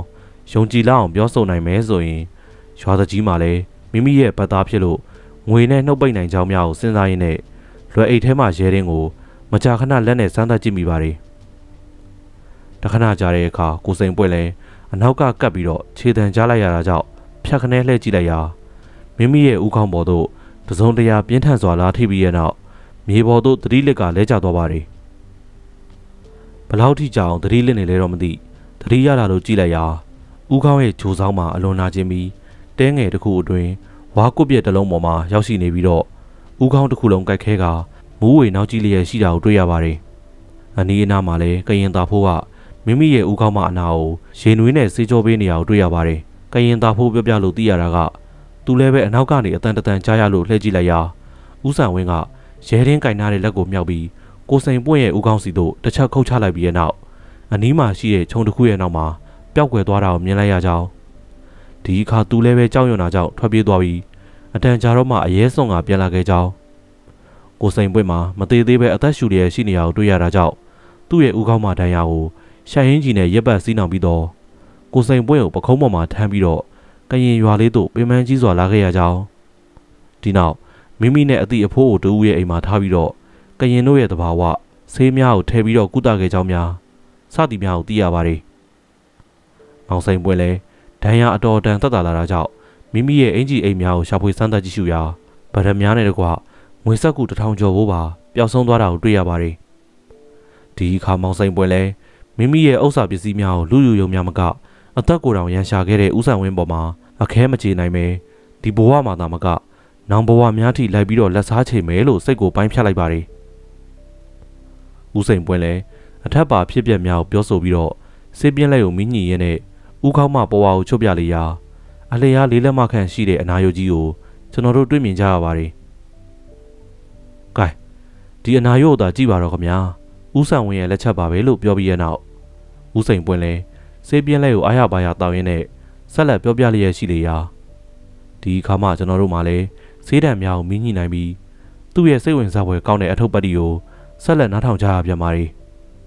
ယုံကြည်လောက်အောင်ပြောဆိုနိုင်မယ်ဆိုရင်ရွာတကြီးမှာလည်းမိမိရဲ့ပတ်သားဖြစ်လို့ငွေနဲ့နှုတ်ပိတ်နိုင်ကြောင်းများကိုစဉ်းစားရင်းနဲ့လွယ်အိတ်ထဲမှာရဲတင်းကိုမကြာခဏလက်နဲ့စမ်းသပ်ကြည့်မိပါတယ်တခဏကြာတဲ့အခါကိုစိန်ပွင့်လဲအနောက်ကကပ်ပြီးတော့ခြေတံကြားလိုက်ရတာကြောင့်ဖြတ်ခနဲလှည့်ကြည့်လိုက်ရာမိမိရဲ့ဦးခေါင်းပေါ်သို့တစုံတရာပြင်းထန်စွာလာထိပြီးရဲ့နောက်မြေပေါ်သို့သတိလစ်ကလဲကျသွားပါတယ်ဘလောက်ထိကြောင်သတိလစ်နေလဲတော့မသိသတိရတာလို့ကြည့်လိုက်ရာဦးခေါင်းရဲ့ဂျိုးဆောင်မှာအလွန်နာကျင်ပြီးတဲငယ်တစ်ခုအတွင်းဝါကုတ်ပြက်တစ်လုံးပေါ်မှာရောက်ရှိနေပြီးတော့ဦးခေါင်းတစ်ခုလုံးကိုက်ခဲကမူးဝေနောက်ကြည့်လျက်ရှိတာကိုတွေ့ရပါတယ်အနီးအနားမှာလည်းကရင်သားဖိုးကမိမိရဲ့ဦးခေါင်းမအနာကိုရေနွေးနဲ့ဆေးကြောပေးနေရကိုတွေ့ရပါတယ်ကရင်သားဖိုးပြောပြလို့သိရတာကသူလည်းပဲအနောက်ကနေအတန်တန်ကြားရလို့လှည့်ကြည့်လိုက်ရာဦးဆန်ဝင်းကရဲတင်းကင်နာတဲ့လက်ကိုမြောက်ပြီးကိုစိန်ပွင့်ရဲ့ဦးခေါင်းစီတို့တစ်ချက်ခုတ်ချလိုက်ပြီးတဲ့နောက်အနီးမှာရှိတဲ့ခြုံတစ်ခုရဲ့နောက်မှာပျောက်ကွယ်သွားတာကိုမြင်လိုက်ရကြောင်းဒီအခါသူလည်းပဲကြောက်ရွံ့တာကြောင့်ထွက်ပြေးသွားပြီးအတန်ကြာတော့မှအရေးဆုံးကပြန်လာခဲ့ကြောင်းကိုစိန်ပွင့်မှာမသေးသေးပဲအသက်ရှူလျက်ရှိနေရကိုတွေ့ရတာကြောင့်သူ့ရဲ့ဦးခေါင်းမှာဒဏ်ရာကိုရှိုင်းရင်းကြီးနဲ့ရက်ပတ်စီးနှောင်ပြီးတော့ကိုစိန်ပွင့်ကိုပခုံးပေါ်မှာထမ်းပြီးတော့ကရင်ရွာလေးတို့ပင်ပန်းကြီးစွာလာခဲ့ရကြောင်းဒီနောက်မိမိနဲ့အတိအဖိုးကိုတူဦးရဲ့အိမ်မှာထားပြီးတော့ကရင်တို့ရဲ့တဘာဝဆေးများကိုထည့်ပြီးတော့ကုသခဲ့ကြောင်းများစသည်များကိုသိရပါတယ်။မောင်စိန်ပွင့်လဲဒဏ်ရာအတော်တန်သက်သာလာတာကြောင့်မိမိရဲ့အင်ကြီးအိမ်များကိုရှာဖွေစမ်းသပ်ကြည့်ရှုရာဗဒများနဲ့တကွငွေဆက်ကူ1000ကျော်ဖို့ပါပျောက်ဆုံးသွားတာကိုတွေ့ရပါတယ်။ဒီအခါမောင်စိန်ပွင့်လဲမိမိရဲ့ဥစ္စာပစ္စည်းများကိုလူယူယုံများမကအသက်ကိုယ်တော်ရန်ရှာခဲ့တဲ့ဦးဆန်ဝင်းပေါ်မှာအခဲမကြေနိုင်ပဲဒီဘဝမှာသာမကနောင်ဘဝများထိလိုက်ပြီးတော့လက်စားချေမယ်လို့စိတ်ကိုပိုင်းဖြတ်လိုက်ပါတယ်ဦးစိန်ပွင့်လဲအထက်ပါဖြစ်ပျက်များကိုပြောဆိုပြီးတော့စေးပြင်းလက်ကိုမိညှိရင်းနဲ့ဦးခေါင်းမပေါ်ဝါကိုချုပ်ပြလေရာအလျားလေးလက်မခန့်ရှိတဲ့အနာယုတ်ကြီးကိုကျွန်တော်တို့တွေ့မြင်ကြရပါတယ်ကဲဒီအနာယုတ်သာကြည့်ပါတော့ခင်ဗျာဦးဆန်ဝင်းရဲ့လက်ချက်ပါပဲလို့ပြောပြီးရဲ့နောက်ဦးစိန်ပွင့်လဲစေးပြင်းလက်ကိုအားရပါရတောင်းရင်းနဲ့ဆက်လက်ပြောပြလျက်ရှိလေရာဒီအခါမှကျွန်တော်တို့မှလည်းဆေးတံများကိုမိညှိနိုင်ပြီးသူ့ရဲ့စိတ်ဝင်စားဖွယ်ကောင်းတဲ့အထုပ်ပတ်တီကိုဆက်လက်နားထောင်ကြရပြန်ပါရီ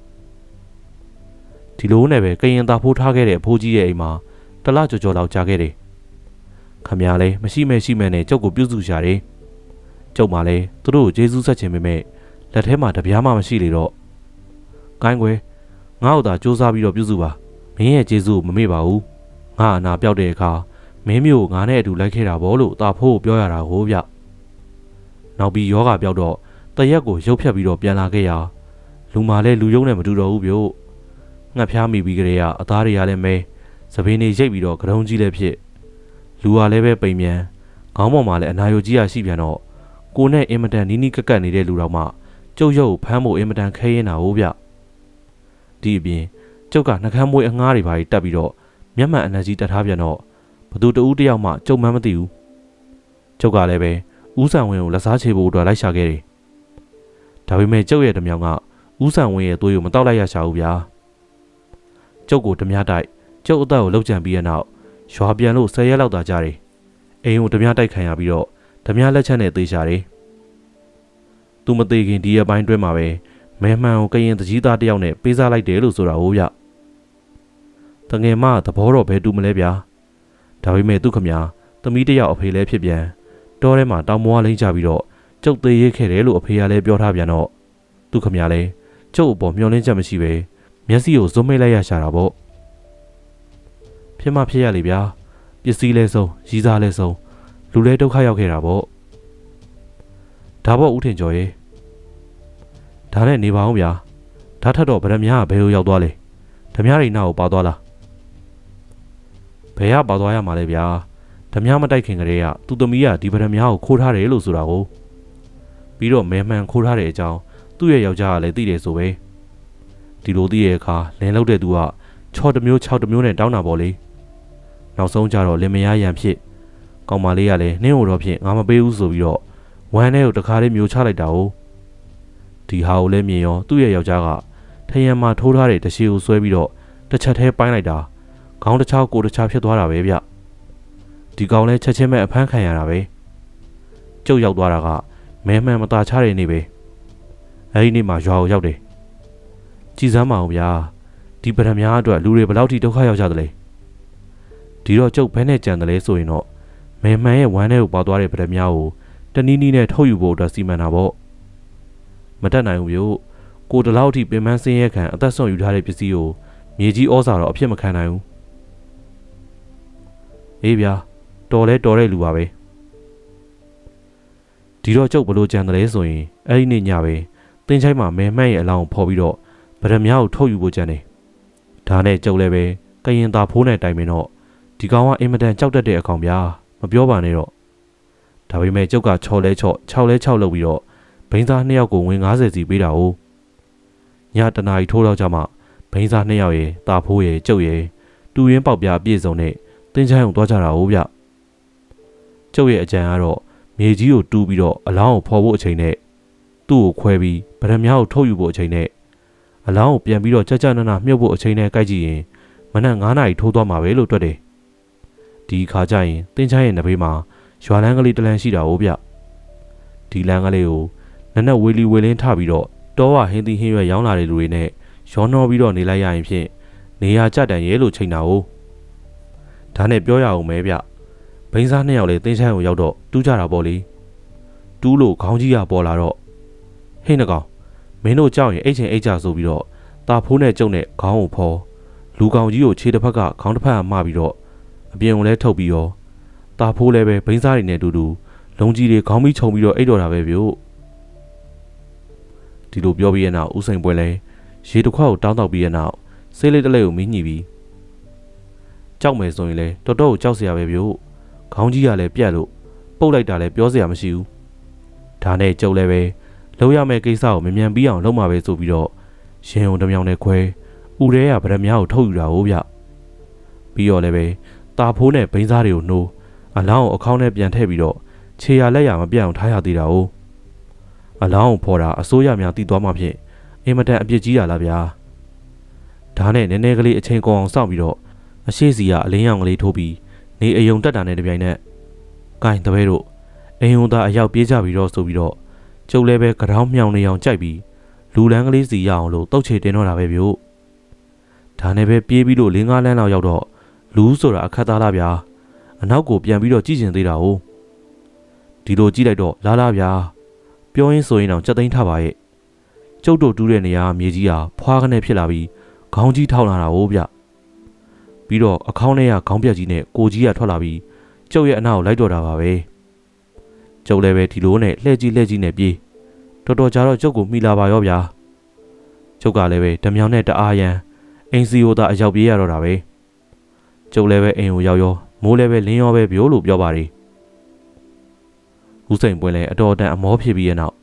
ဒီလိုနဲ့ပဲကရင်သားဖိုးထားခဲ့တဲ့အဖိုးကြီးရဲ့အိမ်မှာတလကြော်ကြော်လောက်ကြာခဲ့တယ်ခမရလဲမရှိမဲ့နဲ့ကျုပ်ကိုပြုစုရှာတယ်ကျုပ်မှလည်းသူတို့ကိုကျေးဇူးဆက်ချင်ပေမဲ့လက်ထဲမှာတပြားမှမရှိလေတော့ကိုင်းခွဲငါ့ကိုသာစူးစမ်းပြီးတော့ပြုစုပါမင်းရဲ့ကျေးဇူးကိုမမေ့ပါဘူးငါအနာပြောက်တဲ့အခါမင်းမျိုးငါနဲ့အတူလိုက်ခဲ့တာဗောလို့တာဖိုးကိုပြောရတာကိုဗျနောက်ပြီးယောဂပြောက်တော့တရက်ကိုရုပ်ဖြတ်ပြီးတော့ပြန်လာခဲ့ရာလူမာလဲလူယုံနဲ့မတူတော့ဘူးဗျငှက်ဖျားမိပြီးကြတဲ့အသားတွေကလည်းမဲသပင်းတွေရိတ်ပြီးတော့ကရုံးကြီးလည်းဖြစ်လူကလည်းပဲပိန်မြန်ခေါင်းပေါ်မှာလည်းအနာယိုကြီးရရှိပြန်တော့ကိုနဲ့အင်မတန်နီးနီးကက်ကက်နေတဲ့လူတော်မှကျုပ်ရုပ်ကိုဖမ်းဖို့အင်မတန်ခဲရင်တာဟုတ်ဗျဒီအပြင်ကျုပ်ကနှကမ်းမွေးအငားတွေပါတက်ပြီးတော့မျက်မှန်အနက်ကြီးတက်ထားပြန်တော့ဘသူတဦးတယောက်မှကျုပ်မှန်းမသိဘူးကျုပ်ကလည်းပဲဦးဆန်ဝင်းကိုလက်စားချေဖို့အတွက်လိုက်ရှာခဲ့တယ်ဒါပေမဲ့ကျုပ်ရဲ့ဓမြောင်ကဦးဆန်ဝင်းရဲ့သွေးကိုမတောက်လိုက်ရရှာဘူးဗျာကျုပ်ကိုဓမြတိုက်ကျုပ်အသက်ကိုလှုပ်ကြံပြီးတဲ့နောက်ရွာပြန်လို့10ရက်လောက်သာကြာတယ်အိမ်ကိုဓမြတိုက်ခံရပြီးတော့ဓမြလက်ချက်နဲ့သေချာတယ်သူမသေးခင်ဒီရက်ပိုင်းတွင်းမှာပဲမဲမှန်ကိုကရင်တကြီးသားတယောက်နဲ့ပေးစားလိုက်တယ်လို့ဆိုတာဟုတ်ဗျတငယ်မသဘောတော့ဘယ်တူမလဲဗျာဒါပေမဲ့သူခမသမီးတယောက်အဖေလည်းဖြစ်ပြန်တောထဲမှာတောင်မွားလိမ့်ချပြီးတော့ကျုပ်သေးရဲခဲ့တယ်လို့အဖေကလည်းပြောထားပြန်တော့သူခမလည်းကျုပ်အပေါ်မျှော်လင့်ချက်မရှိပဲမျက်စိကိုဇွတ်မိတ်လိုက်ရရှာတာပေါ့ဖြစ်မှဖြစ်ရလေဗျာပစ္စည်းလဲဆုံးရီးစားလဲဆုံးလူလဲဒုက္ခရောက်ခဲ့တာပေါ့ဒါပေါ့ဦးထင်ကျော်ရေဒါနဲ့နေပါအောင်ဗျာဒါထက်တော့ဗရမ ्या ကဘယ်ကိုရောက်သွားလဲဓမြရိနာကိုပါသွားလားဘယ်ကပါသွားရမှာလဲဗျာဓမြမတိုက်ခင်ကလေးကသူ့သမီးကဒီဗရမ ्या ကိုခိုးထားတယ်လို့ဆိုတာကိုပြီးတော့မဲမှန်ခိုးထားတဲ့အကြောင်းသူ့ရဲ့ယောက်ျားကလည်းသိတယ်ဆိုပဲဒီလိုသိတဲ့အခါလင်းလောက်တဲ့သူက6 တစ်မျိုး6 တစ်မျိုးနဲ့တောင်းတာပေါ့လေနောက်ဆုံးကြတော့လင်မယားရန်ဖြစ်ကောင်မလေးကလည်းနှင်းဟိုတော့ဖြင့်ငါမပေးဘူးဆိုပြီးတော့ဝမ်းထဲကိုတခါလေးမျိုးချလိုက်တာ哦ဒီဟာကိုလည်းမြင်ရောသူ့ရဲ့ယောက်ျားကထရံမှာထိုးထားတဲ့တရှိကိုဆွဲပြီးတော့တစ်ချက်သေးပိုင်းလိုက်တာခေါင်းတစ်ချောင်းကိုတစ်ချာဖြစ်သွားတာပဲဗျဒီကောင်လည်းချက်ချင်းပဲအဖမ်းခံရတာပဲကျုပ်ရောက်သွားတာကမဲမှန်မตาချတဲ့နေ့ပဲအဲဒီနေ့မှာရွာကိုရောက်တယ်ကြည်စမ်းပါအောင်ဗျာဒီပထမများအတွက်လူတွေဘယ်လောက်ထိဒုက္ခရောက်ကြသလဲဒီတော့ကျုပ်ဘဲနဲ့ကြံတယ်လဲဆိုရင်တော့မဲမှန်ရဲ့ဝမ်းထဲကိုပေါသွားတဲ့ပဒများကိုတနည်းနည်းနဲ့ထုတ်ယူဖို့အတွက်စီမံတာပေါ့မတတ်နိုင်ဘူးဗျကိုတလောက်ထိပင်ပန်းစင်းရဲခံအသက်ဆုံးယူထားတဲ့ပစ္စည်းကိုမြေကြီးဩစာတော့အဖြစ်မခံနိုင်ဘူးအေးဗျာတော်လဲတော်တဲ့လူပါပဲဒီတော့ကျုပ်ဘလို့ကြံတယ်လဲဆိုရင်အဲ့ဒီနေ့ညပဲတင်းချိုင်းမှာမဲမှန်ရဲ့အလောင်းကိုဖော်ပြီးတော့ပဒများကိုထုတ်ယူဖို့ကြံတယ်ဒါနဲ့ကျုပ်လည်းပဲကရင်သားဖိုးနဲ့တိုင်ပင်တော့ဒီကောင်ကအင်မတန်ကြောက်တတ်တဲ့အကောင်ဗျာမပြောပါနဲ့တော့ဒါပေမဲ့ကျုပ်ကချော်လဲချော့6လဲ6လုပ်ပြီးတော့ဘိန်းသား2ယောက်ကိုဝင်90စီပေးတာ哦ညတနာရီထိုးတော့ကြမှာဘိန်းသား2ယောက်ရဲ့တာဖိုးရဲ့ကျုပ်ရဲ့တူရင်းပေါက်ပြအပြည့်စုံနဲ့တင်းချိုင်းကိုသွားကြတာ哦ဗျကျုပ်ရဲ့အကြံကတော့မြေကြီးကိုတူးပြီးတော့အလောင်းကိုဖော်ဖို့အချိန်နဲ့သူ့ကိုခွဲပြီးဗရမ ्या ကိုထုတ်ယူဖို့အချိန်နဲ့အလောင်းကိုပြန်ပြီးတော့ကြကြနနမြုပ်ဖို့အချိန်နဲ့ကိုက်ကြည့်ရင်မနက်9နာရီထိုးသွားမှာပဲလို့တွက်တယ်ဒီခါကျရင်တင်းချိုင်းရဲ့နဘေးမှာရွာလန်းကလေးတလန်းရှိတာ哦ဗျဒီလန်းကလေးကိုနက်နက်ဝေလီဝေလင်းထပြီးတော့တောဝဟင်းသီးဟင်းရွက်ရောင်းလာတဲ့လူတွေနဲ့ရောနှောပြီးတော့နေလိုက်ရရင်ဖြင့်နေရာကြတန်ရဲလို့ချိန်တာ哦ဒါနဲ့ပြောရအောင်မဲဗျဘိန်းစား2ယောက်လေတင်းချိုင်းကိုရောက်တော့တူးကြတာပေါ့လေတူးလို့ခေါင်းကြီးကပေါ်လာတော့ဟိန်းတကောင်မင်းတို့ကြောက်ရင်အိတ်ချင်အိတ်ကြဆိုပြီးတော့တာဖိုးနဲ့ကျုပ်နဲ့ခေါင်းကိုဖော်လူကောင်ကြီးကိုခြေတစ်ဖက်ကခေါင်းတစ်ဖက်ကမှပြီးတော့အပြင်ကိုလဲထုတ်ပြီးတော့တာဖိုးလည်းပဲဘိန်းစားတွေနဲ့တူတူလုံကြီးတွေခေါင်းပြီးခြုံပြီးတော့အိတ်တော်တာပဲဗျို့ဒီလိုပြောပြီးရဲ့နောက်ဦးစိန်ပွဲလဲရေတစ်ခွက်ကိုတောင်းတောက်ပြီးရဲ့နောက်ဆေးလေးတစ်လက်ကိုမင်းညှိပြီးကြောက်မယ်ဆိုရင်လဲတော်တော်ကိုကြောက်စရာပဲဗျို့ခေါင်းကြီးကလည်းပြက်လို့ပုတ်လိုက်တာလည်းပြောစရာမရှိဘူးဒါနဲ့ကျုပ်လည်းပဲလုံးရမယ့်ကိစ္စကိုမြန်မြန်ပြီးအောင်လုပ်မှာပဲဆိုပြီးတော့ရင်ုံတစ်မြောင်နဲ့ခွဲဥရဲရဗရမ ्या ကိုထုတ်ယူတာဟုတ်ဗျပြီးတော့လည်းပဲတာဖိုးနဲ့ဘိန်းစားတွေကိုနှိုးအလောင်းကိုအခေါင်းနဲ့ပြန်ထည့်ပြီးတော့ခြေရလက်ရမပြတ်အောင်ထားရသေးတာ哦အလောင်းကိုဖော်တာအစိုးရများတီးသွားမှဖြင့်အင်မတန်အပြစ်ကြီးရလားဗျာဒါနဲ့နည်းနည်းကလေးအချိန်ကုန်အောင်စောင့်ပြီးတော့အရှိစီကအလင်းရောင်ကလေးထိုးပြီးနေအယုံတက်တာနဲ့တပြိုင်နက်ကိုင်းတပည့်တို့အိမ်ုံသားအရောက်ပြေးကြပြီးတော့ဆိုပြီးတော့ကျုပ်လည်းပဲကတောင်းမြောင်နေအောင်ကြိုက်ပြီးလူလန်းကလေးစီရအောင်လို့တုတ်ချေတင်တော့တာပဲဗျို့ဒါနဲ့ပဲပြေးပြီးလို့5လမ်းလောက်ရောက်တော့လူဆိုတာအခက်သားလားဗျာအနောက်ကိုပြန်ပြီးတော့ကြည့်ကျင်သေးတာ哦ဒီလိုကြည့်လိုက်တော့လာလာဗျာပြောရင်းဆိုရင်တော့စက်သိမ်းထပါရဲ့ကျုပ်တို့တူးတဲ့နေရာမြေကြီးဟာဖွားကနေဖြစ်လာပြီးခေါင်းကြီးထောက်လာတာ哦ဗျပြီးတော့အခေါင်းထဲကခေါင်းပြက်ကြီးနဲ့ကိုကြီးကထွက်လာပြီးကျုပ်ရဲ့အနာကိုလိုက်တော့တာပါပဲကျုပ်လည်းပဲဒီလိုနဲ့လှဲ့ကြီးနဲ့ပြေးတော်တော်ကြာတော့ကျုပ်ကိုမိလာပါရောဗျာကျုပ်ကလည်းပဲဓမြောင်နဲ့တအားရန်အင်းစီယိုသားအရောက်ပြေးရတော့တာပဲကျုပ်လည်းပဲအိမ်ကိုရောက်ရောမိုးလည်းပဲလင်းရောပဲဗျို့လို့ပြောပါတယ်ဦးစိန်ပွင့်လည်းအတော်တန်အမောဖြစ်ပြီးရဲ့နောက်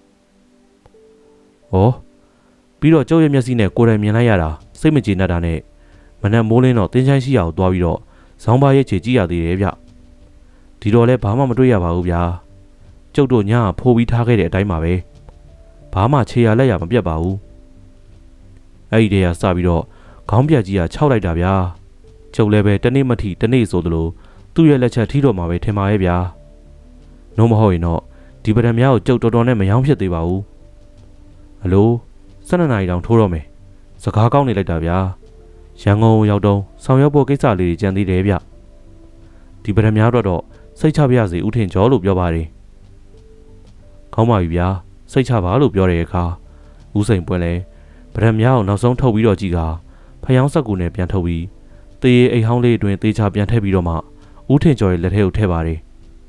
ပြီးတော့ကျုပ်ရဲ့မျက်စိနဲ့ကိုယ်တိုင်မြင်လိုက်ရတာစိတ်မကျေနပ်တာနဲ့မနက်မိုးလင်းတော့တင်းချိုင်းရှိရာကိုသွားပြီးတော့ဇောင်းပါရဲ့ခြေကြည့်ရသေးတယ်ဗျဒီတော့လဲဘာမှမတွေ့ရပါဘူးဗျာကျုပ်တို့ညကဖိုးပြီးထားခဲ့တဲ့အတိုင်းပါပဲဘာမှခြေရလက်ရမပြတ်ပါဘူးအဲ့ဒီတည်းကစပြီးတော့ခေါင်းပြက်ကြီးကခြောက်လိုက်တာဗျာကျုပ်လည်းပဲတနေ့မထီတနေ့ဆိုသလိုသူ့ရဲ့လက်ချက်ထီတော့မှာပဲထင်ပါရဲ့ဗျာနှုံးမဟုတ်ရင်တော့ဒီပဒံများကိုကျုပ်တော်တော်နဲ့မယောင်းဖြစ်သေးပါဘူးအလို12နာရီတောင်ထိုးတော့မယ်စကားကောင်းနေလိုက်တာဗျာရန်ကုန်ရောက်တော့ဆောင်ရွက်ဖို့ကိစ္စလေးတွေကြံသေးတယ်ဗျဒီပဒံများတော့စိတ်ချပါရစေဦးထင်ကျော်လို့ပြောပါတယ်ကောင်းပါပြီဗျာစိတ်ချပါလို့ပြောတဲ့အခါဦးစိန်ပွင့်လဲပဒံများကိုနောက်ဆုံးထုတ်ပြီးတော့ကြည့်ကဖျောင်းဆက်ကူနဲ့ပြန်ထုတ်ပြီးတေးအိမ်ဟောင်းလေးအတွင်းတေးချပြန်ထည့်ပြီးတော့မှဦးထင်ကျော်ရဲ့လက်ထဲကိုထည့်ပါတယ်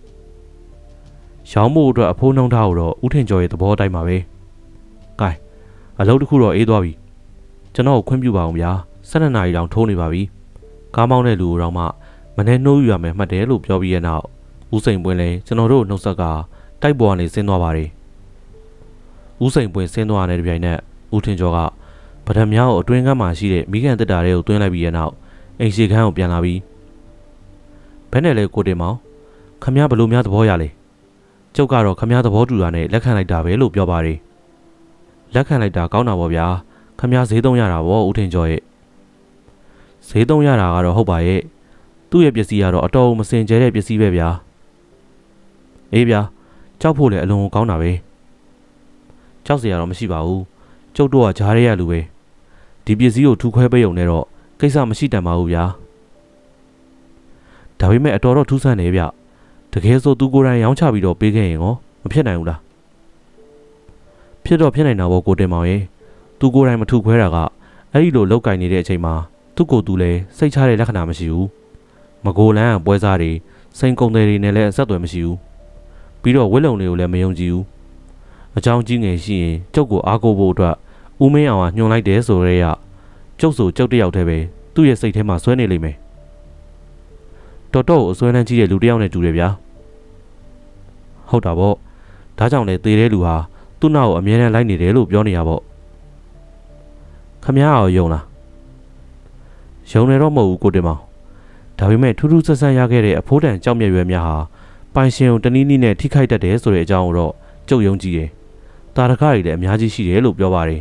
ရောင်းမှုအတွက်အဖိုးနှုံးထားတော့ဦးထင်ကျော်ရဲ့သဘောတိုင်းပါပဲကဲအလုပ်တစ်ခုတော့အေးသွားပြီကျွန်တော်ကိုခွင့်ပြုပါအောင်ဗျာ12နာရီတောင်ထိုးနေပါပြီကားမောင်းတဲ့လူတော်မှမနေ့နှိုးယူရမယ်မှတ်တယ်လို့ပြောပြီးရဲ့နောက်ဦးစိန်ပွင့်လဲကျွန်တော်တို့နှုတ်ဆက်ကတိုက်ပေါ်ကနေဆင်းသွားပါတယ်ဦးစိန်ပွင့်ဆင်းသွားတဲ့ပြိုင်နက်ဦးထင်ကျော်ကပဒံများကိုအတွင်းကမ်းမှာရှိတဲ့မိခင်တက်တာတွေကိုတွင်းလိုက်ပြီးရဲ့နောက်အိမ်ရှိခန်းကိုပြန်လာပြီးဘယ်နဲ့လဲကိုတင်မောင်ခမည်းဘလို့များသဘောရလဲကျုပ်ကတော့ခမည်းသဘောတူတာနဲ့လက်ခံလိုက်တာပဲလို့ပြောပါတယ်လက်ခံလိုက်တာကောင်းတာပေါ့ဗျာခမည်းဈေးသုံးရတာပေါ့ဦးထင်ကျော်ရဲ့ဈေးသုံးရတာကတော့ဟုတ်ပါရဲ့သူ့ရဲ့ပစ္စည်းကတော့အတော်မစင်ကြဲတဲ့ပစ္စည်းပဲဗျာအေးဗျာကြောက်ဖို့လည်းအလွန်ကောင်းတာပဲကြောက်စရာတော့မရှိပါဘူးကျုပ်တို့ကဂျားရဲရလူပဲဒီပစ္စည်းကိုထူခွဲပေးုံနဲ့တော့ကိစ္စမရှိတန်ပါဘူးဗျာဒါပေမဲ့အတော်တော့ထူးဆန်းနေဗျတကယ်ဆိုသူကိုယ်တိုင်ရောင်းချပြီးတော့ပေးခဲ့ရင်ရောမဖြစ်နိုင်ဘူးလားဖြစ်တော့ဖြစ်နိုင်တာပေါ့ကိုတင်မောင်ရေသူကိုယ်တိုင်မထုခွဲတာကအဲ့ဒီလိုလောက်ကင်နေတဲ့အချိန်မှာသူ့ကိုယ်သူလည်းစိတ်ချတဲ့လက္ခဏာမရှိဘူးမကိုလန်းပွဲစားတွေစိန်ကုန်တွေနဲ့လည်းအဆက်အသွယ်မရှိဘူးပြီးတော့ဝစ်လုံတွေကိုလည်းမယုံကြည်ဘူးအကြောင်းကြီးငယ်ရှိရင်ကျုပ်ကိုအားကိုးဖို့အတွက်ဦးမင်းအောင်ကညွှန်လိုက်တယ်ဆိုရဲရကျုပ်ဆိုကျုပ်တယောက်တည်းပဲသူ့ရဲ့စိတ်ထဲမှာဆွဲနေလိမ့်မယ်တော်တော်အစွဲလန်းကြီးတဲ့လူတယောက်နဲ့တူတယ်ဗျာဟုတ်တာပေါ့ဒါကြောင့်လေသေတဲ့လူဟာသူ့နောက်ကိုအမြဲတမ်းလိုက်နေတယ်လို့ပြောနေရပေါ့ခမည်းတော်ယုံလားယုံနေတော့မဟုတ်ဘူးကိုတင်မောင်ဒါပေမဲ့ထူးထူးဆန်းဆန်းရခဲ့တဲ့အဖိုးတန်ကြောက်မြက်ရွယ်များဟာပိုင်ရှင်ကိုတနည်းနည်းနဲ့ထိခိုက်တတ်တယ်ဆိုတဲ့အကြောင်းကိုတော့ကျုပ်ယုံကြည်တယ်တာရခတွေလည်းအများကြီးရှိတယ်လို့ပြောပါတယ်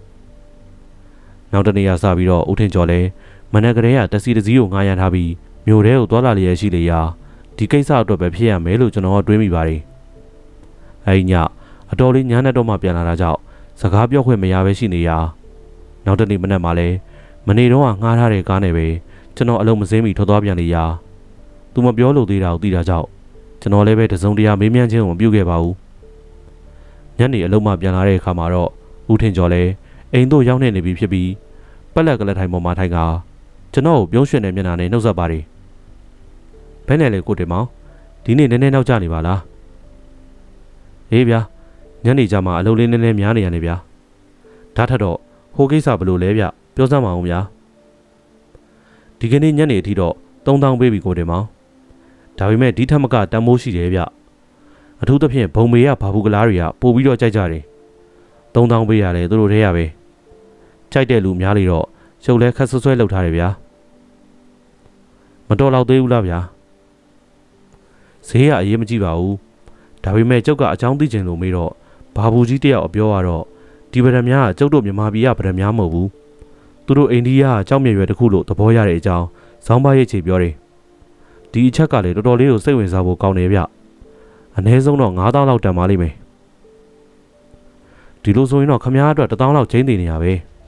နောက်တနေ့ကစပြီးတော့ဦးထင်ကျော်လည်းမနက်ကလေးကတက်စီတစ်စီးကိုငှားရမ်းထားပြီးမြို့ထဲကိုသွားလာလျက်ရှိလေရာဒီကိစ္စအတွက်ပဲဖြစ်ရမယ်လို့ကျွန်တော်ကတွေးမိပါတယ်အဲဒီညအတော်လေးညနေတော့မှပြန်လာတာကြောင့်စကားပြောခွင့်မရပဲရှိနေရာနောက်တနေ့မနက်မှာလည်းမနေ့တော့ငှားထားတဲ့ကားနဲ့ပဲကျွန်တော်အလုံးမစင်းမီထွက်သွားပြန်လေရာသူမပြောလို့သေးတာကိုသိတာကြောင့်ကျွန်တော်လည်းပဲတစုံတရာမေးမြန်းခြင်းကိုမပြုခဲ့ပါဘူးညနေအလုံးမှပြန်လာတဲ့အခါမှာတော့ဦးထင်ကျော်လည်းအိမ်သို့ရောက်နေပြီဖြစ်ပြီးပက်လက်ကလေးထိုင်ပေါ်မှာထိုင်ကကျွန်တော်ကိုပြုံးရွှင်တဲ့မျက်နှာနဲ့နှုတ်ဆက်ပါတယ်ဘယ်နဲ့လဲကိုတင်မောင်ဒီနေ့နည်းနည်းနောက်ကျနေပါလားအေးဗျာညနေကျမှအလုပ်လေးနည်းနည်းများနေရတယ်ဗျာဒါထက်တော့ဟိုကိစ္စဘလို့လဲဗျပြောစမ်းပါဦးဗျာဒီကနေ့ညနေအထိတော့3000ပေးပြီကိုတင်မောင်ဒါပေမဲ့ဒီထက်မကတန်မိုးရှိတယ်ဗျအထူးသဖြင့်ဘုံမေရဘာဘူးကလားတွေကပို့ပြီးတော့ကြိုက်ကြတယ်3000ပေးရတယ်သူတို့ထဲရပဲကြိုက်တဲ့လူများလေတော့ရုပ်လဲခက်ဆွဲဆွဲလှုပ်ထားတယ်ဗျာမတော်တော့သေးဘူးလားဗျာဈေးကအရေးမကြီးပါဘူးဒါပေမဲ့ကျုပ်ကအကြောင်းသိချင်လို့မေးတော့ဘာဘူးကြီးတယောက်အပြောကတော့ဒီဗရမ များကကျုပ်တို့မြန်မာပြည်ကဗရမ များမဟုတ်ဘူးသူတို့အိန္ဒိယကကြောက်မြရွယ်တစ်ခုလို့သဘောရတဲ့အကြောင်းဇောင်းပါရိတ်ချေပြောတယ်ဒီအချက်ကလေတော်တော်လေးကိုစိတ်ဝင်စားဖို့ကောင်းတယ်ဗျအနည်းဆုံးတော့9000လောက်တန်ပါလိမ့်မယ်ဒီလိုဆိုရင်တော့ခမားအတွက်1000လောက်ချင်းနေနေရပဲ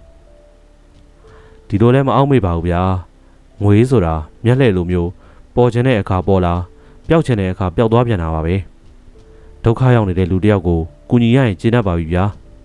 ဒီလိုလည်းမအောင်မေ့ပါဘူးဗျာငွေဆိုတာမျက်လှည့်လိုမျိုးပေါ်ချင်တဲ့အခါပေါ်လာပျောက်ချင်တဲ့အခါပျောက်သွားပြန်တာပါပဲဒုက္ခရောက်နေတဲ့လူတယောက်ကိုကူညီရရင်ကျေနပ်ပါပြီဗျာ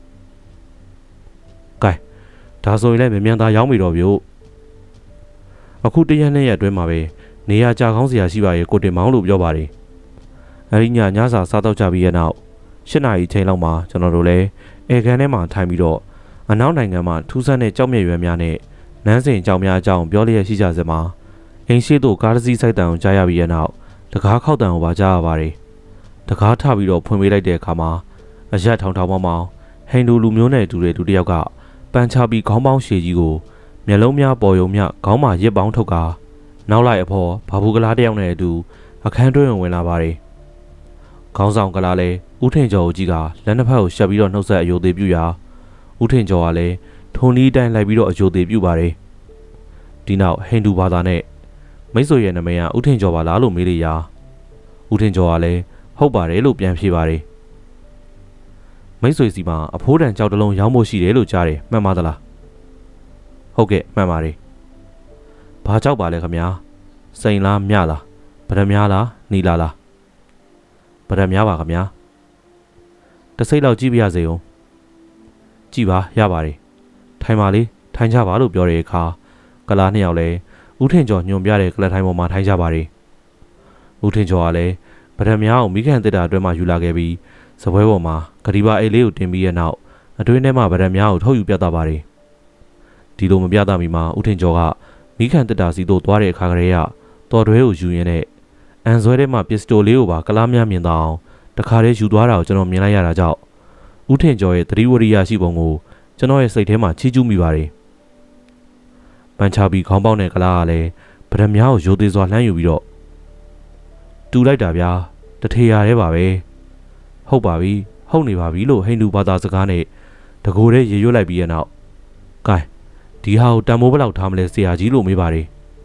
ကဲဒါဆိုရင်လည်းမြန်မြန်သာရောက်ပြီတော့ဗျို့အခုတရက်နဲ့ရက်အတွင်းမှာပဲနေရာကြာကောင်းစရာရှိပါရဲ့ကိုတင်မောင်လို့ပြောပါတယ်အဲဒီညစာစားတော့ကြပြီးရဲ့နောက်8 နာရီချိန်လောက်မှာကျွန်တော်တို့လည်းအေကန်ထဲမှာထိုင်ပြီးတော့အနောက်နိုင်ငံမှာထူးဆန်းတဲ့ကြောက်မြက်ရွယ်များနဲ့နန်းစင်ကြောင်များအကြောင်းပြောလျက်ရှိကြစမှာအိမ်ရှိတို့ကားတစ်စီးစိုက်တံကိုကြားရပြီးရဲ့နောက်တကားခောက်တံကိုပါကြားရပါတယ်တကားထပြီးတော့ဖွင့်ပေးလိုက်တဲ့အခါမှာအရက်ထောင်ထောင်မောင်းဟိန္ဒူလူမျိုးနဲ့တူတဲ့လူတစ်ယောက်ကပန်းချပြီးခေါင်းပေါင်းရှည်ကြီးကိုမျက်လုံးများပေါ်ယုံမြခေါင်းမှာရစ်ပေါင်းထုတ်ကာနောက်လိုက်အဖော်ဘာဘူးကလားတစ်ယောက်နဲ့အတူအခန်းတွင်းဝင်လာပါတယ်ခေါင်းဆောင်ကလားလဲဦးထင်ကျော်ကြီးကလက်နှစ်ဖက်ကိုရှက်ပြီးတော့နှုတ်ဆက်အယိုသေးပြုရာဦးထင်ကျော်ကလည်းထုံနီးတိုင်းလိုက်ပြီးတော့အယိုသေးပြုပါတယ်ဒီနောက်ဟိန္ဒူဘာသာနဲ့မိတ်ဆွေရဲ့နာမည်ကဦးထင်ကျော်ပါလားလို့မေးလိုက်ရာဦးထင်ကျော်ကလည်းဟုတ်ပါတယ်လို့ပြန်ဖြေပါတယ်မိတ်ဆွေစီမှာအဖိုးတန်ကြောက်တလုံးရောင်းဖို့ရှိတယ်လို့ကြားတယ်မှန်ပါသလားဟုတ်ကဲ့မှန်ပါတယ်ဘာကြောက်ပါလဲခမညာစိန်လားမြလားဗရမ များလားနီလာလားဗရမ များပါခမညာတစ်စိတ်လောက်ကြည့်ပြရစေဦးကြည့်ပါရပါတယ်ထိုင်ပါလေထိုင်ကြပါလို့ပြောတဲ့အခါကလားနှစ်ယောက်လည်းဦးထင်ကျော်ညွန်ပြတဲ့ကလပ်ထိုင်ပေါ်မှာထိုင်ကြပါတယ်ဦးထင်ကျော်ကလည်းဗရမ များကိုမိခင်တစ်တာအတွင်းမှာယူလာခဲ့ပြီးစပွဲပေါ်မှာဂရီဘာအိတ်လေးကိုတင်ပြီးရဲ့နောက်အတွင်းထဲမှာဗရမ များကိုထုတ်ယူပြသပါတယ်ဒီလိုမပြသမီမှာဦးထင်ကျော်ကမိခင်တစ်တာစီတို့သွားတဲ့အခါကလေးကတော်တွဲကိုယူရင်းနဲ့အန်ဆွဲထဲမှာပစ္စတိုလေးကိုပါကလားများမြင်တော့တခါတည်းယူသွားတာကိုကျွန်တော်မြင်လိုက်ရတာကြောင့်ဦးထင်ကျော်ရဲ့သတိဝရိယရှိပုံကိုကျွန်တော်ရဲ့စိတ်ထဲမှာချီးကျူးမိပါတယ်ပန်းချပြီးခေါင်းပေါက်တဲ့ကလားကလည်းဗရမ များကိုရိုသေးစွာလှမ်းယူပြီးတော့တူလိုက်တာဗျာတထေရရဲပါပဲဟုတ်ပါပြီဟုတ်နေပါပြီလို့ဟိန္ဒူဘာသာစကားနဲ့တကိုယ်တည်းရေရွတ်လိုက်ပြီးရဲ့နောက်ကဲဒီဟာကိုတန်မိုးဘလောက်ထားမလဲဆရာကြီးလို့မေးပါတယ်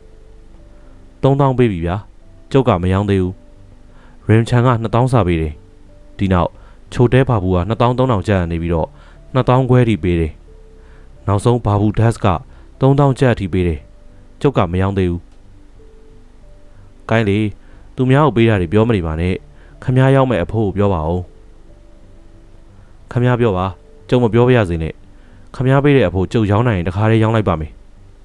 3000ပေးပြီဗျာကျုပ်ကမရောင်းသေးဘူးရင်ချန်က2000စာပေးတယ်ဒီနောက်ချိုတဲဘာဘူးက2300ကျပ်နေပြီးတော့2000ခွဲထိပေးတယ်နောက်ဆုံးဘာဘူးဒတ်က3000ကျပ်ထိပေးတယ်ကျုပ်ကမရောင်းသေးဘူးကကိုင်းလေသူများကိုပေးတာတွေပြောမနေပါနဲ့ခမည်းရောက်မဲ့အဖိုးကိုပြောပါဦးခမည်းပြောပါကျုံမပြောပါရစေနဲ့ခမည်းပေးတဲ့အဖိုးကျုပ်ရောင်းနိုင်ရင်တခါတည်းရောင်းလိုက်ပါမယ်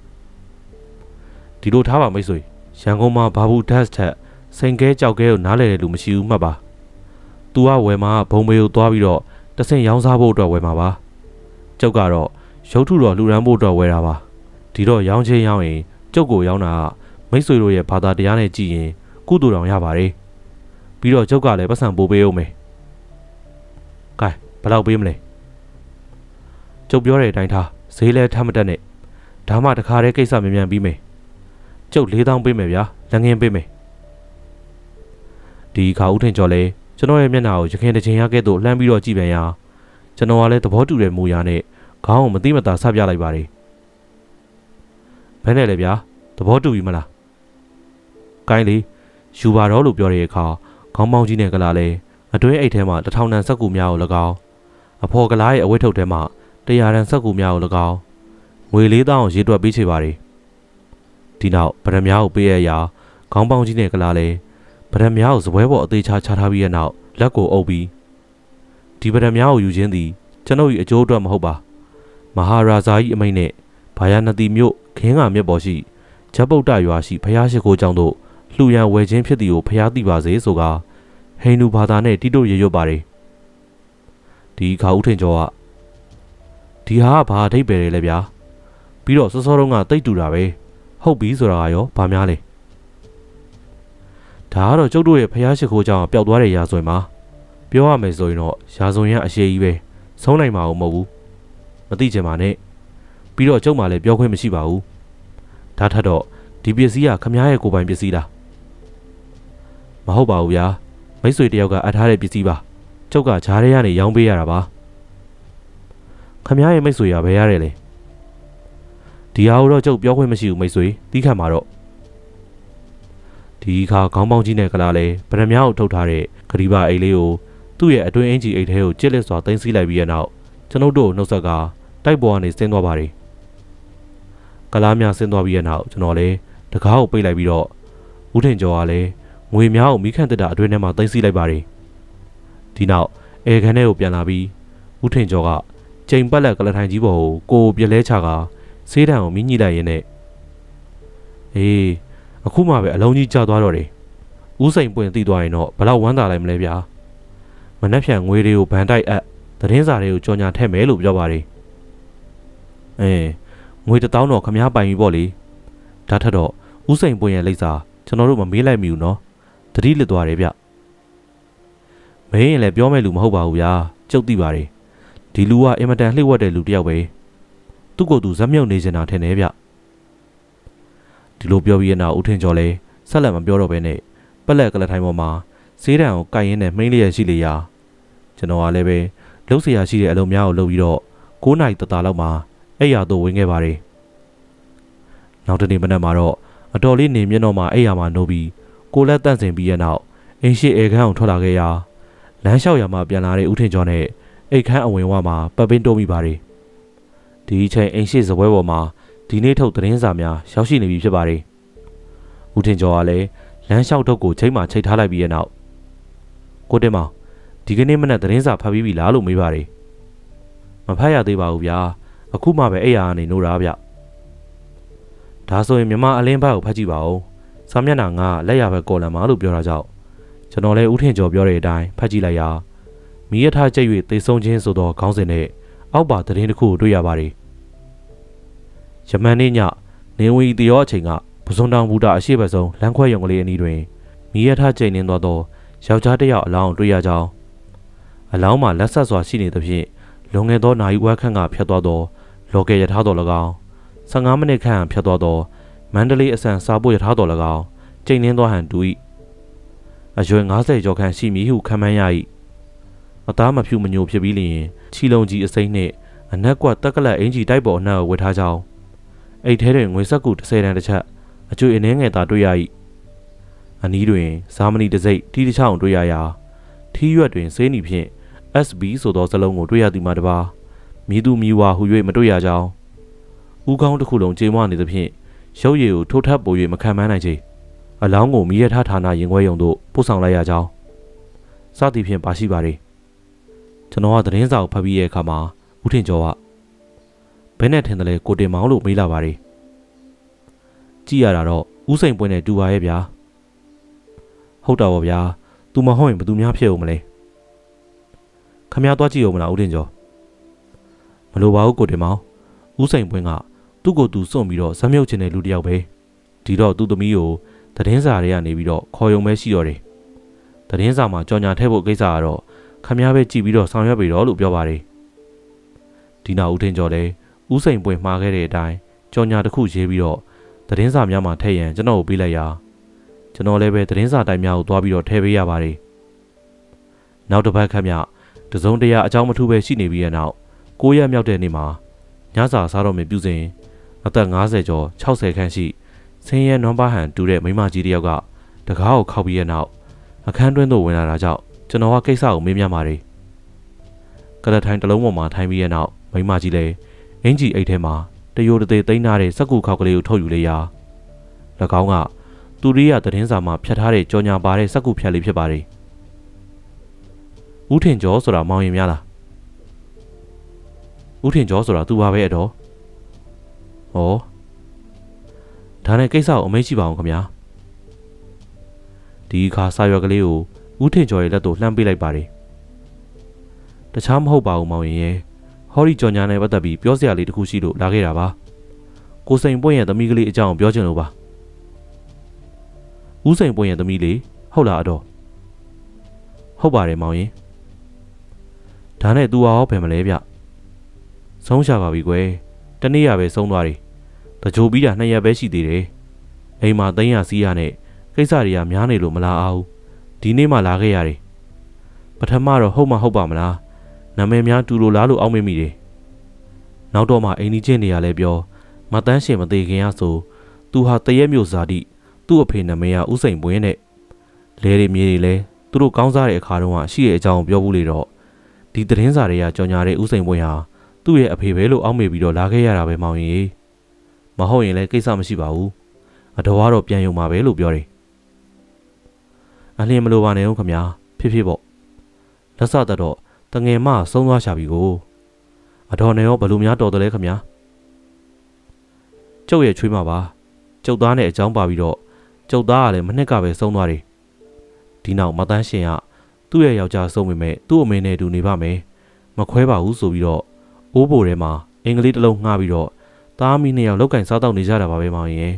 ဒီလိုထားပါမိတ်ဆွေရန်ကုန်မှာဘာဘူးဒတ်ထက်စိန်ကဲကြောက်ကဲကိုနားလဲတယ်လို့မရှိဘူးမှတ်ပါသူကဝယ်မှာဘုံမေကိုသွားပြီးတော့တဆင့်ရောင်းစားဖို့အတွက်ဝယ်မှာပါကျုပ်ကတော့ရုပ်ထုတော်လှူဒန်းဖို့အတွက်ဝယ်တာပါဒီတော့ရောင်းချင်းရောင်းရင်ကျုပ်ကိုရောင်းတာမိတ်ဆွေတို့ရဲ့ဘာသာတရားနဲ့ကြည်ရင်ကုသိုလ်တော်ရပါတယ်ပြီးတော့ကျုပ်ကလည်းပတ်စံပို့ပေးအောင်မယ်ကဲဘယ်လောက်ပေးမလဲကျုပ်ပြောတဲ့အတိုင်းထားဈေးလဲထပ်မတက်နဲ့ဒါမှတခါတည်းကိစ္စမြန်ပြီးမယ်ကျုပ်4000ပေးမယ်ဗျာလက်ငင်းပေးမယ်ဒီခါဦးထင်ကျော်လဲကျွန်တော်ရဲ့မျက်နှာကိုရခင်တစ်ချိန်ရခဲ့သို့လှမ်းပြီးတော့ကြည့်ပြန်ရာကျွန်တော်ကလည်းသဘောတူတဲ့မူရာနဲ့ခေါင်းကိုမသိမသာဆပြလိုက်ပါတယ်ဘယ်နဲ့လဲဗျာသဘောတူပြီမလားကိုင်းလေယူပါတော့လို့ပြောတဲ့အခါခေါင်းပေါင်းကြီးနဲ့ကလာလဲအတွင်းအိတ်ထဲမှာ1000တန်စက်ကူများကို၎င်းအဖော်ကလားရဲ့အဝတ်ထုတ်ထဲမှာ100တန်စက်ကူများကို၎င်းငွေ4000ရေတွက်ပေးချေပါတယ်ဒီနောက်ဗရမ ्या ကိုပေးရရာခေါင်းပေါင်းကြီးနဲ့ကလာလဲဗရမ ्या ကိုစပွဲပေါ်အသေးချချထားပြီးတဲ့နောက်လက်ကိုအုပ်ပြီးဒီဗရမ ्या ကိုယူခြင်းသည်ကျွန်ုပ်၏အကျိုးအတွက်မဟုတ်ပါမဟာရာဇာ၏အမိန့်နဲ့ဘာယာနတိမြို့ခင်းကမြစ်ပေါ်ရှိဂျပ်ပုတ်တရွာရှိဖျားရှိခိုးကျောင်းတို့လှူရန်ဝယ်ခြင်းဖြစ်သည်ကိုဖျားသိပါစေဆိုကဟိန္ဒူဘာသာနဲ့တိတို့ရရွတ်ပါတယ်ဒီခါဦးထင်ကျော်ကဒီဟာဘာအဓိပ္ပာယ်လဲဗျာပြီးတော့စောစောတုန်းကတိတ်တူတာပဲဟုတ်ပြီဆိုတာကရောဘာများလဲဒါကတော့ကျုပ်တို့ရဲ့ဖျားရှိခိုးကျောင်းပျောက်သွားတဲ့ရာဇဝင်မှာပြောရမယ်ဆိုရင်တော့ရာဇဝင်ရအရှိကြီးပဲဆုံးနိုင်မှာမဟုတ်ဘူးမသိချင်ပါနဲ့ပြီးတော့ကျုပ်မှလည်းပြောခွင့်မရှိပါဘူးဒါထက်တော့ဒီပစ္စည်းကခမည်းရဲ့ကိုယ်ပိုင်ပစ္စည်းလားမဟုတ်ပါဘူးဗျာမိတ်ဆွေတယောက်ကအပ်ထားတဲ့ပစ္စည်းပါကျုပ်ကဂျားထဲကနေရောင်းပေးရတာပါခမည်းရဲ့မိတ်ဆွေရဘယ်ရတယ်လဲဒီဟာတော့ကျုပ်ပြောခွင့်မရှိဘူးမိတ်ဆွေတီးခတ်မှာတော့ဒီခါခေါင်းပေါင်းကြီးနဲ့ကလာလဲဗရမ ्या ကိုထုတ်ထားတဲ့ဂရီဘာအိတ်လေးကိုသူ့ရဲ့အတွင်းအင်ဂျီအိတ်ထဲကိုကျစ်လက်စွာတင်စီလိုက်ပြီးတဲ့နောက်ကျွန်ုပ်တို့နှုတ်ဆက်ကတိုက်ပေါ်ကနေဆင်းသွားပါတယ်ကလားများဆင်းသွားပြီးတဲ့နောက်ကျွန်တော်လည်းတကားကိုပိတ်လိုက်ပြီးတော့ဦးထင်ကျော်ကလည်းငွေများကိုမိခန့်တက်တာအတွင်းထဲမှာတင်စီလိုက်ပါတယ်ဒီနောက်အေခန်းထဲကိုပြန်လာပြီးဦးထင်ကျော်ကချိန်ပတ်လက်ကလထိုင်ကြီးပေါ်ကိုပြလဲချကာဆေးတံကိုမိညှိလိုက်ရင်းနဲ့အေးအခုမှပဲအလုံးကြီးကျသွားတော့တယ်ဦးစိန်ပွင့်သိသွားရင်တော့ဘလောက်ဝမ်းသာလိုက်မလဲဗျာမနှက်ဖြန်ငွေတွေကိုဗန်တိုက်အပ်သတင်းစာတွေကိုကြော်ညာထည့်မယ်လို့ပြောပါတယ်ငွေ1000တော့ခမည်းပိုင်ပြီပေါ့လေဒါထက်တော့ဦးစိန်ပွင့်ရဲ့လိပ်စာကျွန်တော်တို့မမေးလိုက်မိဘူးနော်တတိလစ်သွားတယ်ဗျမင်းရင်လည်းပြောမဲ့လူမဟုတ်ပါဘူးဗျာကျုပ်သိပါတယ်ဒီလူကအင်မတန်လှိမ့်ဝက်တဲ့လူတစ်ယောက်ပဲသူ့ကိုယ်သူဇက်မြုပ်နေနေတာထင်တယ်ဗျဒီလိုပြောပြီးတဲ့နောက်ဦးထင်ကျော်လည်းဆက်လက်မပြောတော့ဘဲနဲ့ပက်လက်ကလထိုင်ပေါ်မှာဆေးတံကိုကိုင်ရင်းနဲ့မှိန်းလျက်ရှိလေရာကျွန်တော်ကလည်းပဲလှုပ်เสียရှိတဲ့အလုပ်များကိုလုပ်ပြီးတော့9နာရီတတလောက်မှာအဲ့ရတော့ဝင်ခဲ့ပါတယ်နောက်တနေ့မနက်မှာတော့အတော်လေးနေမျက်နှာမှာအဲ့ရမှာနိုးပြီးကိုလက်တန့်စင်ပြီးတဲ့နောက်အင်းရှိအေခန်းအောင်ထွက်လာခဲ့ရာလမ်းလျှောက်ရမှာပြန်လာတဲ့ဦးထင်ကျော်နဲ့အိတ်ခမ်းအဝင်ဝမှာပတ်ပင်းတိုးမိပါတယ်ဒီအချိန်အင်းရှိစပွဲပေါ်မှာဒီနေ့ထုတ်သတင်းစာများရောက်ရှိနေပြီဖြစ်ပါတယ်ဦးထင်ကျော်ကလည်းလမ်းလျှောက်ထုတ်ကိုချိန်မှချိတ်ထားလိုက်ပြီးတဲ့နောက်ကိုတင်မောင်ဒီကနေ့မနက်သတင်းစာဖတ်ပြီးပြီလားလို့မေးပါတယ်မဖတ်ရသေးပါဘူးဗျာအခုမှပဲအဲ့ရကနေနိုးတာဗျဒါဆိုရင်မြန်မာအလင်းဘက်ကိုဖတ်ကြည့်ပါဦးစာမျက်နှာကလက်ရဘက်ကော်လန်မှာလို့ပြောတာကြောင့်ကျွန်တော်လည်းဦးထင်ကျော်ပြောတဲ့အတိုင်းဖတ်ကြည့်လိုက်ရာမိရထားကျိတ်၍သေဆုံးခြင်းဆိုသောခေါင်းစဉ်နဲ့အောက်ပါသတင်းတစ်ခုကိုတွေ့ရပါတယ်ယမန်နေ့ညနေဝင်တရောအချိန်ကပစွန်တောင်ဘူတာအရှိဘဆုံးလမ်းခွဲရုံကလေးအနီးတွင်မိရထားကျိတ်နှင်းသွားသောယောက်ျားတစ်ယောက်အလောင်းတွေ့ရကြောင်းအလောင်းမှာလက်ဆက်စွာရှိနေသဖြင့်လွန်ခဲ့သောနာရီဝက်ခန့်ကဖြတ်သွားသောလော်ကယ်ရထားတော်၎င်း15မိနစ်ခန့်ဖြတ်သွားသောမန္တလေးအဆန်စားဖို့ရထားတော်၎င်းကျိတ်နှင်းသွားဟန်တူ၏အရွယ်90ကျော်ခန့်ရှိမည်ဟုခန့်မှန်းရ၏အသားမဖြူမညိုဖြစ်ပြီးလျင်ချီလုံကြီးအစိမ့်နှင့်အနက်ကွက်တက်ကလက်အင်ကြီးတိုက်ပေါ်အနှံ့ကိုဝတ်ထားကြောင်းအိတ်ထဲတွင်ငွေဆက်ကူ30တန်တစ်ချက်အကျွေအနှဲငယ်သာတွေ့ရ၏အနီးတွင်ဇာမနီတစိမ့်တီးတစ်ချောင်းတွေ့ရရာထီးရွက်တွင်ဆေးနီဖြင့် SB ဆိုသောစလုံးကိုတွေ့ရသည်မှာတပါမြည်သူမြည်ဝါဟု၍မတွေ့ရကြောင်းဦးခေါင်းတစ်ခုလုံးကြေမွနေသဖြင့်ရုပ်ရည်ကိုထိုးထပ်ပို၍မခံမနိုင်ချေအလောင်းကိုမိရထားဌာနရင်ခွဲရုံတို့ပို့ဆောင်လိုက်ရကြောင်းစသည်ဖြင့်ပါရှိပါတယ်ကျွန်တော်ကသတင်းစာကိုဖတ်ပြီးရဲ့အခါမှာဦးထင်ကျော်ကဘယ်နဲ့ထင်တယ်လဲကိုတင်မောင်လို့မေးလာပါတယ်ကြည့်ရတာတော့ဦးစိန်ပွင့်နဲ့တူပါရဲ့ဗျာဟုတ်တာပေါ့ဗျာသူမဟုတ်ရင်ဘယ်သူများဖြစ်အောင်မလဲခမရသွားကြည့်အောင်မလားဦးထင်ကျော်မလိုပါဘူးကိုတင်မောင်ဦးစိန်ပွင့်ကသူ့ကိုယ်သူစွန့်ပြီးတော့ဇက်မြုပ်ချင်တဲ့လူတစ်ယောက်ပဲဒီတော့သူ့သမီးကိုသတင်းစာတွေကနေပြီးတော့ခေါ်ရုံပဲရှိတော့တယ်သတင်းစာမှာကြော်ညာထည့်ဖို့ကိစ္စကတော့ခမရပဲကြည့်ပြီးတော့ဆောင်ရွက်ပြီးတော့လို့ပြောပါတယ်ဒီနောက်ဦးထင်ကျော်လည်းဦးစိန်ပွင့်မှားခဲ့တဲ့အတိုင်းကြော်ညာတစ်ခုရေးပြီးတော့သတင်းစာများမှာထည့်ရန်ကျွန်တော်ကိုပေးလိုက်ရာကျွန်တော်လည်းပဲသတင်းစာတိုင်းများကိုသွားပြီးတော့ထည့်ပေးရပါတယ်နောက်တစ်ပတ်ခန့်မြတစုံတရာအကြောင်းမထူးပဲရှိနေပြီးတဲ့နောက်9ရက်မြောက်တဲ့နေ့မှာညစာစားတော့မပြုစဉ်အသက်50ကျော်60ခန့်ရှိဆင်းရဲနွမ်းပါးဟန်တူတဲ့မိမကြီးတယောက်ကတကားကိုခောက်ပြီးတဲ့နောက်အခန်းတွင်းသို့ဝင်လာတာကြောင့်ကျွန်တော်ကကိစ္စကိုမေးမြန်းပါတယ်ကလထိုင်တစ်လုံးပေါ်မှာထိုင်ပြီးတဲ့နောက်မိမကြီးလည်းအင်ကြီးအိတ်ထဲမှာတရိုတသေးသိမ်းထားတဲ့စက်ကူခောက်ကလေးကိုထုတ်ယူလိုက်ရာ၎င်းကသူရိယသတင်းစာမှာဖြတ်ထားတဲ့ကြော်ညာပါတဲ့စက်ကူဖြတ်လေးဖြစ်ပါတယ်ဦးထင်ကျော်ဆိုတာမောင်ရင်များလားဦးထင်ကျော်ဆိုတာသူပါပဲအတော်ဟောဒါနဲ့ကိစ္စကိုအမိန့်ရှိပါအောင်ခင်ဗျာဒီအခါစာရွက်ကလေးကိုဦးထင်ကျော်ရဲ့လက်သို့လှမ်းပေးလိုက်ပါတယ်တခြားမဟုတ်ပါဘူးမောင်ရင်ရဲ့ဟောဒီကြော်ညာနဲ့ပတ်သက်ပြီးပြောစရာလေးတစ်ခုရှိလို့လာခဲ့တာပါကိုစိန်ပွင့်ရဲ့သမီးကလေးအကြောင်းပြောချင်လို့ပါဦးစိန်ပွင့်ရဲ့သမီးလေးဟုတ်လားအတော်ဟုတ်ပါတယ်မောင်ရင်ဒါနဲ့သူဟာဟောဖယ်မလဲဗျဆုံးရှာပါပြီကွယ်တနေ့ရပဲဆုံးသွားတယ်တကြိုပြီးတာ2ရက်ပဲရှိသေးတယ်အိမ်မှာ300စီးရနဲ့ကိစ္စတွေကများနေလို့မလာအောင်ဒီနေ့မှလာခဲ့ရတယ်ပထမတော့ဟုတ်မှဟုတ်ပါမလားနာမည်များတူလို့လားလို့အောက်မေ့မိတယ်နောက်တော့မှအိမ်ကြီးချင်းနေရလဲပြောမတန်းရှင်မသေးခင်ရဆိုသူဟာတရက်မျိုးစားတိသူ့အဖေနာမည်ကဦးစိန်ပွင့်နဲ့လဲတွေမြေတွေလဲသူတို့ကောင်းစားတဲ့အခါတုန်းကရှိတဲ့အကြောင်းပြောဘူးလေတော့ဒီသတင်းစာတွေကကြော်ညာတဲ့ဦးစိန်ပွင့်ဟာသူ့ရဲ့အဖေပဲလို့အောက်မေ့ပြီးတော့လာခဲ့ရတာပဲမောင်ရင်မဟုတ်ရင်လည်းကိစ္စမရှိပါဘူးအတော်ကတော့ပြန်ရုံမှာပဲလို့ပြောတယ်အလင်းမလိုပါနဲ့ဦးခမညာဖြစ်ဖြစ်ပေါ့လက်စတတော့တငယ်မဆုံးသွားရှာပြီကိုအတော်နဲ့ရောဘလို့များတော်တယ်လဲခမညာကျုပ်ရဲ့ချွေးမပါကျုပ်သားနဲ့အကြောင်းပါပြီးတော့ကျုပ်သားကလည်းမနှစ်ကပဲဆုံးသွားတယ်ဒီနောက်မတန်းရှင်ကသူ့ရဲ့ယောက်ျားဆုံးပေမဲ့သူ့အမေနဲ့တူနေပါမယ်မခွဲပါဘူးဆိုပြီးတော့အိုးဘိုထဲမှာအင်္ဂလိပ်တစ်လုံးငှားပြီးတော့သားမီး2ယောက်လောက်ကင်စားတော့နေကြတာပါပဲမောင်ရင်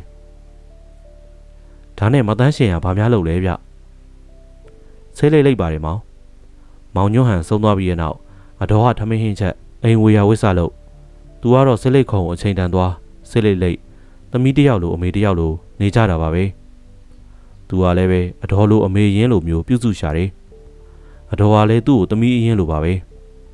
ဒါနဲ့မတန်းရှင်ကဘာများလုပ်လဲဗျဆေးလိုက်ပါတယ်မောင်ညွန့်ဟန်ဆုံးသွားပြီးတဲ့နောက်အတော်ကထမင်းဟင်းချက်အိမ်ဝေရဝစ်စလို့သူကတော့ဆေးလိတ်ခုံအချိန်တန်သွားဆေးလိတ်သမီးတယောက်လိုအမေတယောက်လိုနေကြတာပါပဲသူကလည်းပဲအတော်လိုအမေရင်းလိုမျိုးပြုစုရှာတယ်အတော်ကလည်းသူ့ကိုသမီးအရင်လိုပါပဲ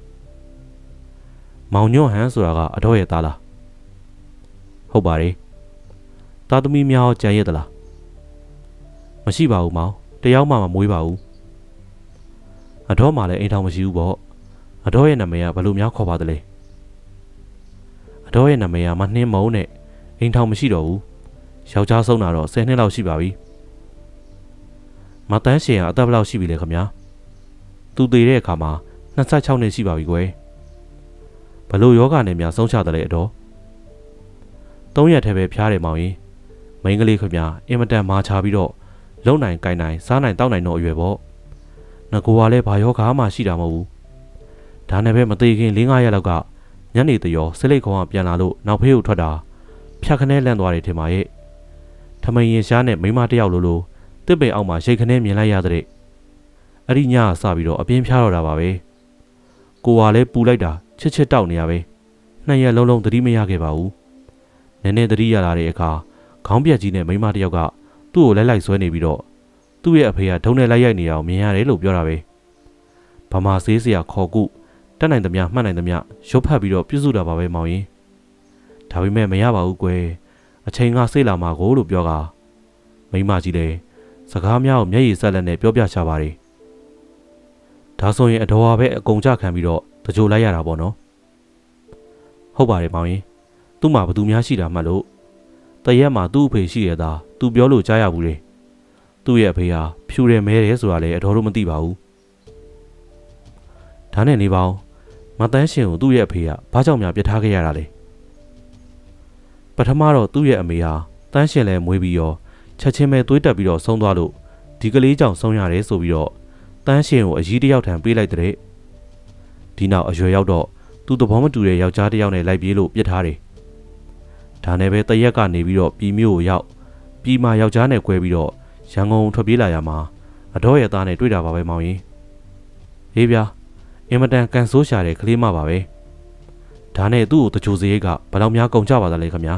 မောင်ညွန့်ဟန်ဆိုတာကအတော်ရဲ့သားလားဟုတ်ပါတယ်သားသမီးများကြံရည်သလားမရှိပါဘူးမောင်တယောက်မှမမွေးပါဘူးအတော်မှလည်းအိမ်ထောင်မရှိဘူးပေါ့အတော်ရဲ့နာမည်ကဘယ်လိုများခေါ်ပါသလဲအတော်ရဲ့နာမည်ကမနှင်းမုံနဲ့အိမ်ထောင်မရှိတော့ဘူးယောက်ျားဆုံးတာတော့10နှစ်လောက်ရှိပါပြီမတန်းရှင်ကအသက်ဘယ်လောက်ရှိပြီလဲခင်ဗျာသူတည်တဲ့အခါမှာ26နှစ်ရှိပါပြီကွယ်ဘလို့ယောဂနဲ့များဆုံးချတယ်လေအတော်3ရက်ထဲပဲဖျားတယ်မောင်ရင်မိန်းကလေးခင်ဗျာအင်မတန်မာချပြီးတော့လုံနိုင်ကိုင်နိုင်စားနိုင်တောက်နိုင်တော့အရွယ်ပေါ့ငကိုကလည်းဘာယောဂမှရှိတာမဟုတ်ဘူးဒါနဲ့ပဲမသေးခင်4-5ရက်လောက်ကညနေတရောဆလိတ်ခေါင်းကပြန်လာလို့နောက်ဖေးကိုထွက်တာဖြတ်ခနဲလန့်သွားတယ်ထင်ပါရဲ့ထမိန်ရင်ရှားနဲ့မိမတယောက်လိုတစ်ပင်အောက်မှာရိတ်ခနဲမြင်လိုက်ရတဲ့အဲ့ဒီညကစပြီးတော့အပြင်းဖျားတော့တာပါပဲကိုကလည်းပူလိုက်တာချစ်တောက်နေရပဲ2ရက်လုံးသတိမရခဲ့ပါဘူးနည်းနည်းသတိရလာတဲ့အခါခေါင်းပြက်ကြီးနဲ့မိမတယောက်ကသူ့ကိုလိုက်ဆွဲနေပြီးတော့သူ့ရဲ့အဖေကဒုံနဲ့လိုက်ရိုက်နေတာကိုမြင်ရတယ်လို့ပြောတာပဲဗမာဆေးစရာခေါ်ကုတက်နိုင်သမျှမှတ်နိုင်သမျှရုပ်ဖတ်ပြီးတော့ပြုစုတာပါပဲမောင်ရင်ဒါပေမဲ့မရပါဘူးကွယ်အချိန်ကစိတ်လာမှာကိုလို့ပြောကမိမကြီးလည်းစကားများကိုမျက်ရည်ဆက်လက်နဲ့ပြောပြချပါတယ်ဒါဆိုရင်အတော်ဟာပဲအကုန်ကြခံပြီးတော့တကြိုလိုက်ရတာပေါ့နော်ဟုတ်ပါတယ်မောင်ရင်သူ့မှာဘသူများရှိတာမှတ်လို့တရက်မှာသူ့အဖေရှိရတာသူပြောလို့ကြားရဘူးလေသူ့ရဲ့အဖေဟာဖြူတယ်မဲတယ်ဆိုတာလည်းအတော်တို့မသိပါဘူးဒါနဲ့နေပါဦးမတန်းရှင်ကိုသူ့ရဲ့အဖေကဘာကြောင့်များပြစ်ထားခဲ့ရတာလဲပထမတော့သူ့ရဲ့အမေဟာတန်းရှင်လဲမွေးပြီးရောချက်ချင်းပဲသွေးတက်ပြီးတော့ဆုံးသွားလို့ဒီကလေးကြောင့်ဆုံးရတယ်ဆိုပြီးတော့တန်းရှင်ကိုအကြီးတစ်ယောက်ထံပေးလိုက်တဲ့ဒီနောက်အရွယ်ရောက်တော့သူ့သဘောမတူတဲ့ယောက်ျားတစ်ယောက်နဲ့လိုက်ပြေးလို့ပြစ်ထားတယ်ဒါနဲ့ပဲတရက်ကနေပြီးတော့ပြည်မျိုးကိုရောက်ပြည်မှာယောက်ျားနဲ့꿰ပြီးတော့ရန်ကုန်ထွက်ပြေးလာရမှာအတော်ရဲ့သားနဲ့တွေ့တာပါပဲမောင်ရင်ဟေးဗျာအင်မတန်ကန်ဆိုးရှာတဲ့ကလေးမပါပဲဒါနဲ့သူ့ကိုတချို့စရိတ်ကဘယ်လောက်များကုန်ကြပါသလဲခင်ဗျာ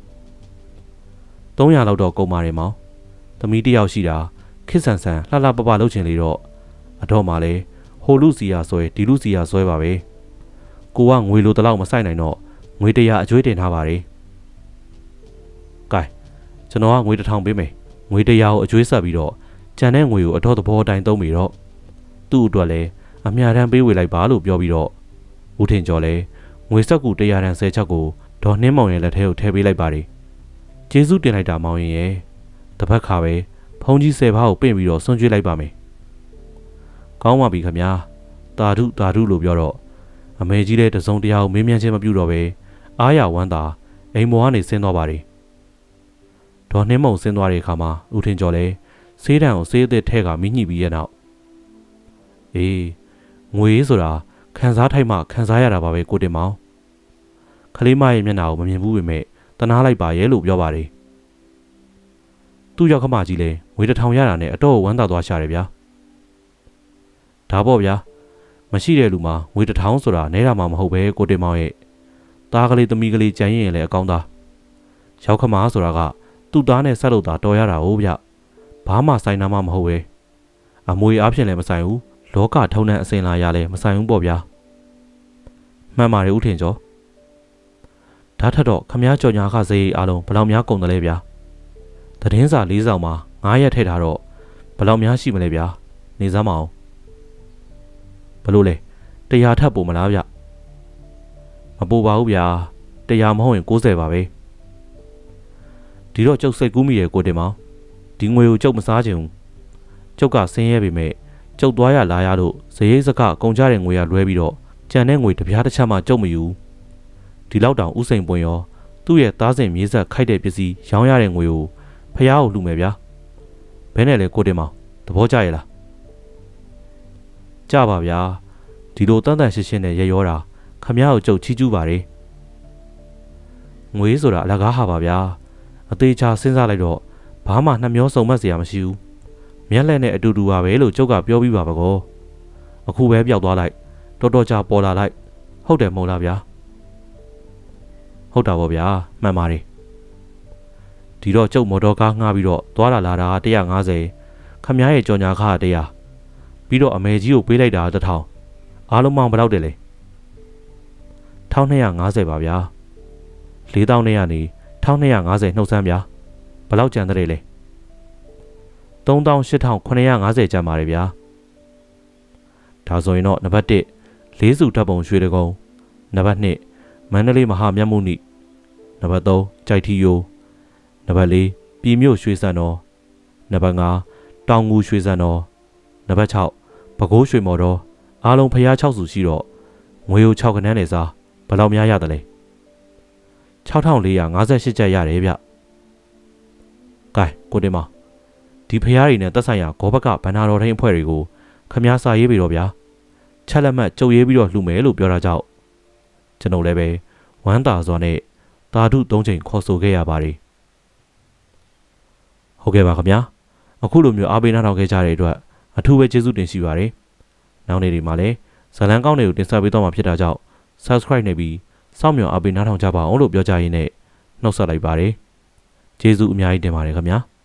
300လောက်တော့ကုန်ပါတယ်မောင်သမီးတစ်ယောက်ရှိတာခစ်ဆန်ဆန်လှလှပပလှုပ်ချင်လေတော့အတော့မှလည်းဟိုလူစီယာဆွဲဒီလူစီယာဆွဲပါပဲကိုကငွေလိုတလောက်မဆိုင်နိုင်တော့ငွေ100အကျွေးတင်ထားပါတယ်ကဲကျွန်တော်ကငွေ1000ပေးမယ်ငွေ100ကိုအကျွေးဆက်ပြီးတော့ကြံတဲ့ငွေကိုအတော့သဘောအတိုင်းသုံးပြီးတော့သူ့အတွက်လည်းအမြတမ်းပေးဝေလိုက်ပါလို့ပြောပြီးတော့ဦးထင်ကျော်လည်းငွေဆက်ကူ100တန်10ချက်ကိုဒေါ်နှင်းမောင်ရဲ့လက်ထဲကိုထည့်ပေးလိုက်ပါတယ်ကျေးဇူးတင်လိုက်တာမောင်ရင်ရဲ့တပတ်ခါပဲဖုန်းကြီး10ဘားကိုပင့်ပြီးတော့ဆွန့်ကျွေးလိုက်ပါမယ်ကောင်းပါပြီခင်ဗျာတာဓုလို့ပြောတော့အမေကြီးလည်းတစုံတရာကိုမေးမြန်းခြင်းမပြုတော့ပဲအားရဝမ်းသာအိမ်မော်ကနေဆင်းသွားပါတယ်ဒေါ်နှင်းမုံဆင်းသွားတဲ့အခါမှာဦးထင်ကျော်လည်းဆေးတံကိုဆေးအသစ်ထဲကမိညှိပြီးရဲ့နောက်အေးငွေဆိုတာခံစားထိုက်မှခံစားရတာပါပဲကိုတင်မောင်ခလေးမရဲ့မျက်နှာကိုမမြင်ဘူးပေမဲ့တနာလိုက်ပါရဲ့လို့ပြောပါတယ်သူ့ရောက်ခမကြီးလည်းငွေ1000ရတာနဲ့အတော့ဝမ်းသာသွားရှာတယ်ဗျာဒါပေါ့ဗျာမရှိတဲ့လူမှာငွေ1000ဆိုတာနဲတာမှမဟုတ်ပဲကိုတင်မောင်ရဲ့သားကလေးသမီးကလေးကြံရင်လည်းအကောင်းသားရောက်ခမဆိုတာကသူ့သားနဲ့ဆက်လို့သာတော်ရတာဟုတ်ဗျဘာမှဆိုင်နာမှမဟုတ်ပဲအမွေအားဖြင့်လည်းမဆိုင်ဘူးလောကထုံးတဲ့အစဉ်လာရလည်းမဆိုင်ဘူးပေါ့ဗျာမှန်ပါတယ်ဦးထင်ကျော်ဒါထက်တော့ခမည်းကြော်ညာခစေးအားလုံးဘယ်လောက်များကုန်တယ်လဲဗျာသတင်းစာ4စောင်မှာ9ရက်ထည့်ထားတော့ဘယ်လောက်များရှိမလဲဗျာနေစမ်းမအောင်ဘလို့လဲ100ထပ်ပို့မလားဗျမပို့ပါဘူးဗျာ100မဟုတ်ရင်90ပါပဲဒီတော့ကျုပ်စိတ်ကူးမိရဲ့ကိုတင်မောင်ဒီငွေကိုကျုပ်မစားချင်ဘူးကျုပ်ကဆင်းရဲပေမဲ့ကျုပ်သွားရလာရလို့ဇရိတ်စကကုန်ကြတဲ့ငွေရလွဲပြီးတော့ကြံတဲ့ငွေတစ်ပြားတစ်ချက်မှကျုပ်မယူဒီလောက်တောင်ဥစိန်ပွင့်ရောသူ့ရဲ့သားစဉ်မြေးဆက်ခိုက်တဲ့ပစ္စည်းရောင်းရတဲ့ငွေကိုဖျားကိုလှူမယ်ဗျာဘယ်နဲ့လဲကိုတင်မောင်သဘောကျရဲ့လားကြပါဗျာဒီလိုတန်တန်ရှင်းရှင်းနဲ့ရရောတာခမည်းကိုကျုပ်ချီးကျူးပါတယ်ငွေဆိုတာအလကားဟာပါဗျာအသေးချာစဉ်းစားလိုက်တော့ဘာမှနှမျောစုံမက်စရာမရှိဘူးမျက်လက်နဲ့အတူတူပါပဲလို့ကျုပ်ကပြောပြီးပါပါကောအခုပဲပျောက်သွားလိုက်တော်တော်ကြာပေါ်လာလိုက်ဟုတ်တယ်မဟုတ်လားဗျာဟုတ်တာပေါ့ဗျာမှန်ပါတယ်ဒီတော့ကျုပ်မော်တော်ကားငှားပြီးတော့သွားလာတာ150ခမည်းရဲ့ကြော်ညာခါ100ပြီးတော့အမေကြီးကိုပေးလိုက်တာ1000အားလုံးပေါင်းဘယ်လောက်တယ်လဲ1250ပါဗျာ4000နဲ့ကနေ1250နှုတ်ဆန်းဗျာဘယ်လောက်ကျန်တဲ့လဲ38,950ကျန်ပါတယ်ဗျာဒါဆိုရင်တော့နံပါတ်1 4စုဓာတ်ပုံရွှေတကုံနံပါတ်2မန္တလေးမဟာမြတ်မှုနိနံပါတ်3ကြိုက်ထီယိုနံပါတ်4ပြည်မြို့ရွှေစံတော်နံပါတ်5တောင်ငူရွှေစံတော်နံပါတ်6ပဲခူးရွှေမော်တော်အားလုံးဖျား6စုရှိတော့ငွေကို6ခန်းနဲ့စားဘယ်လောက်များရတယ်လဲ6,458ကျပ်ရတယ်ဗျကဲကိုတင်မဒီဖျားတွေနဲ့သက်ဆိုင်ရာဂောဘကဘန္နာတော်ထိန်အဖွဲ့တွေကိုခမားစာရေးပြီးတော့ဗျာချက်လက်မှတ်ကြုတ်ရေးပြီးတော့လှူမယ်လို့ပြောတာကြောင့်ကျွန်တော်လည်းပဲဝမ်းသာစွာနဲ့တာဓု3ချိန်ခေါ်ဆိုခဲ့ရပါတယ်ဟုတ်ကဲ့ပါခင်ဗျာအခုလိုမျိုးအားပေးနားထောင်ခဲ့ကြတဲ့အတွက်အထူးပဲကျေးဇူးတင်ရှိပါတယ်နောက်နေ့ဒီမှာလည်းဇာလန်ကောင်းတွေကိုတင်ဆက်ပေးတော့မှာဖြစ်တာကြောင့် subscribe နေပြီးစောင့်မျှော်အားပေးနားထောင်ကြပါအောင်လို့ပြောကြရင်းနဲ့နှုတ်ဆက်လိုက်ပါတယ်ကျေးဇူးအများကြီးတင်ပါတယ်ခင်ဗျာ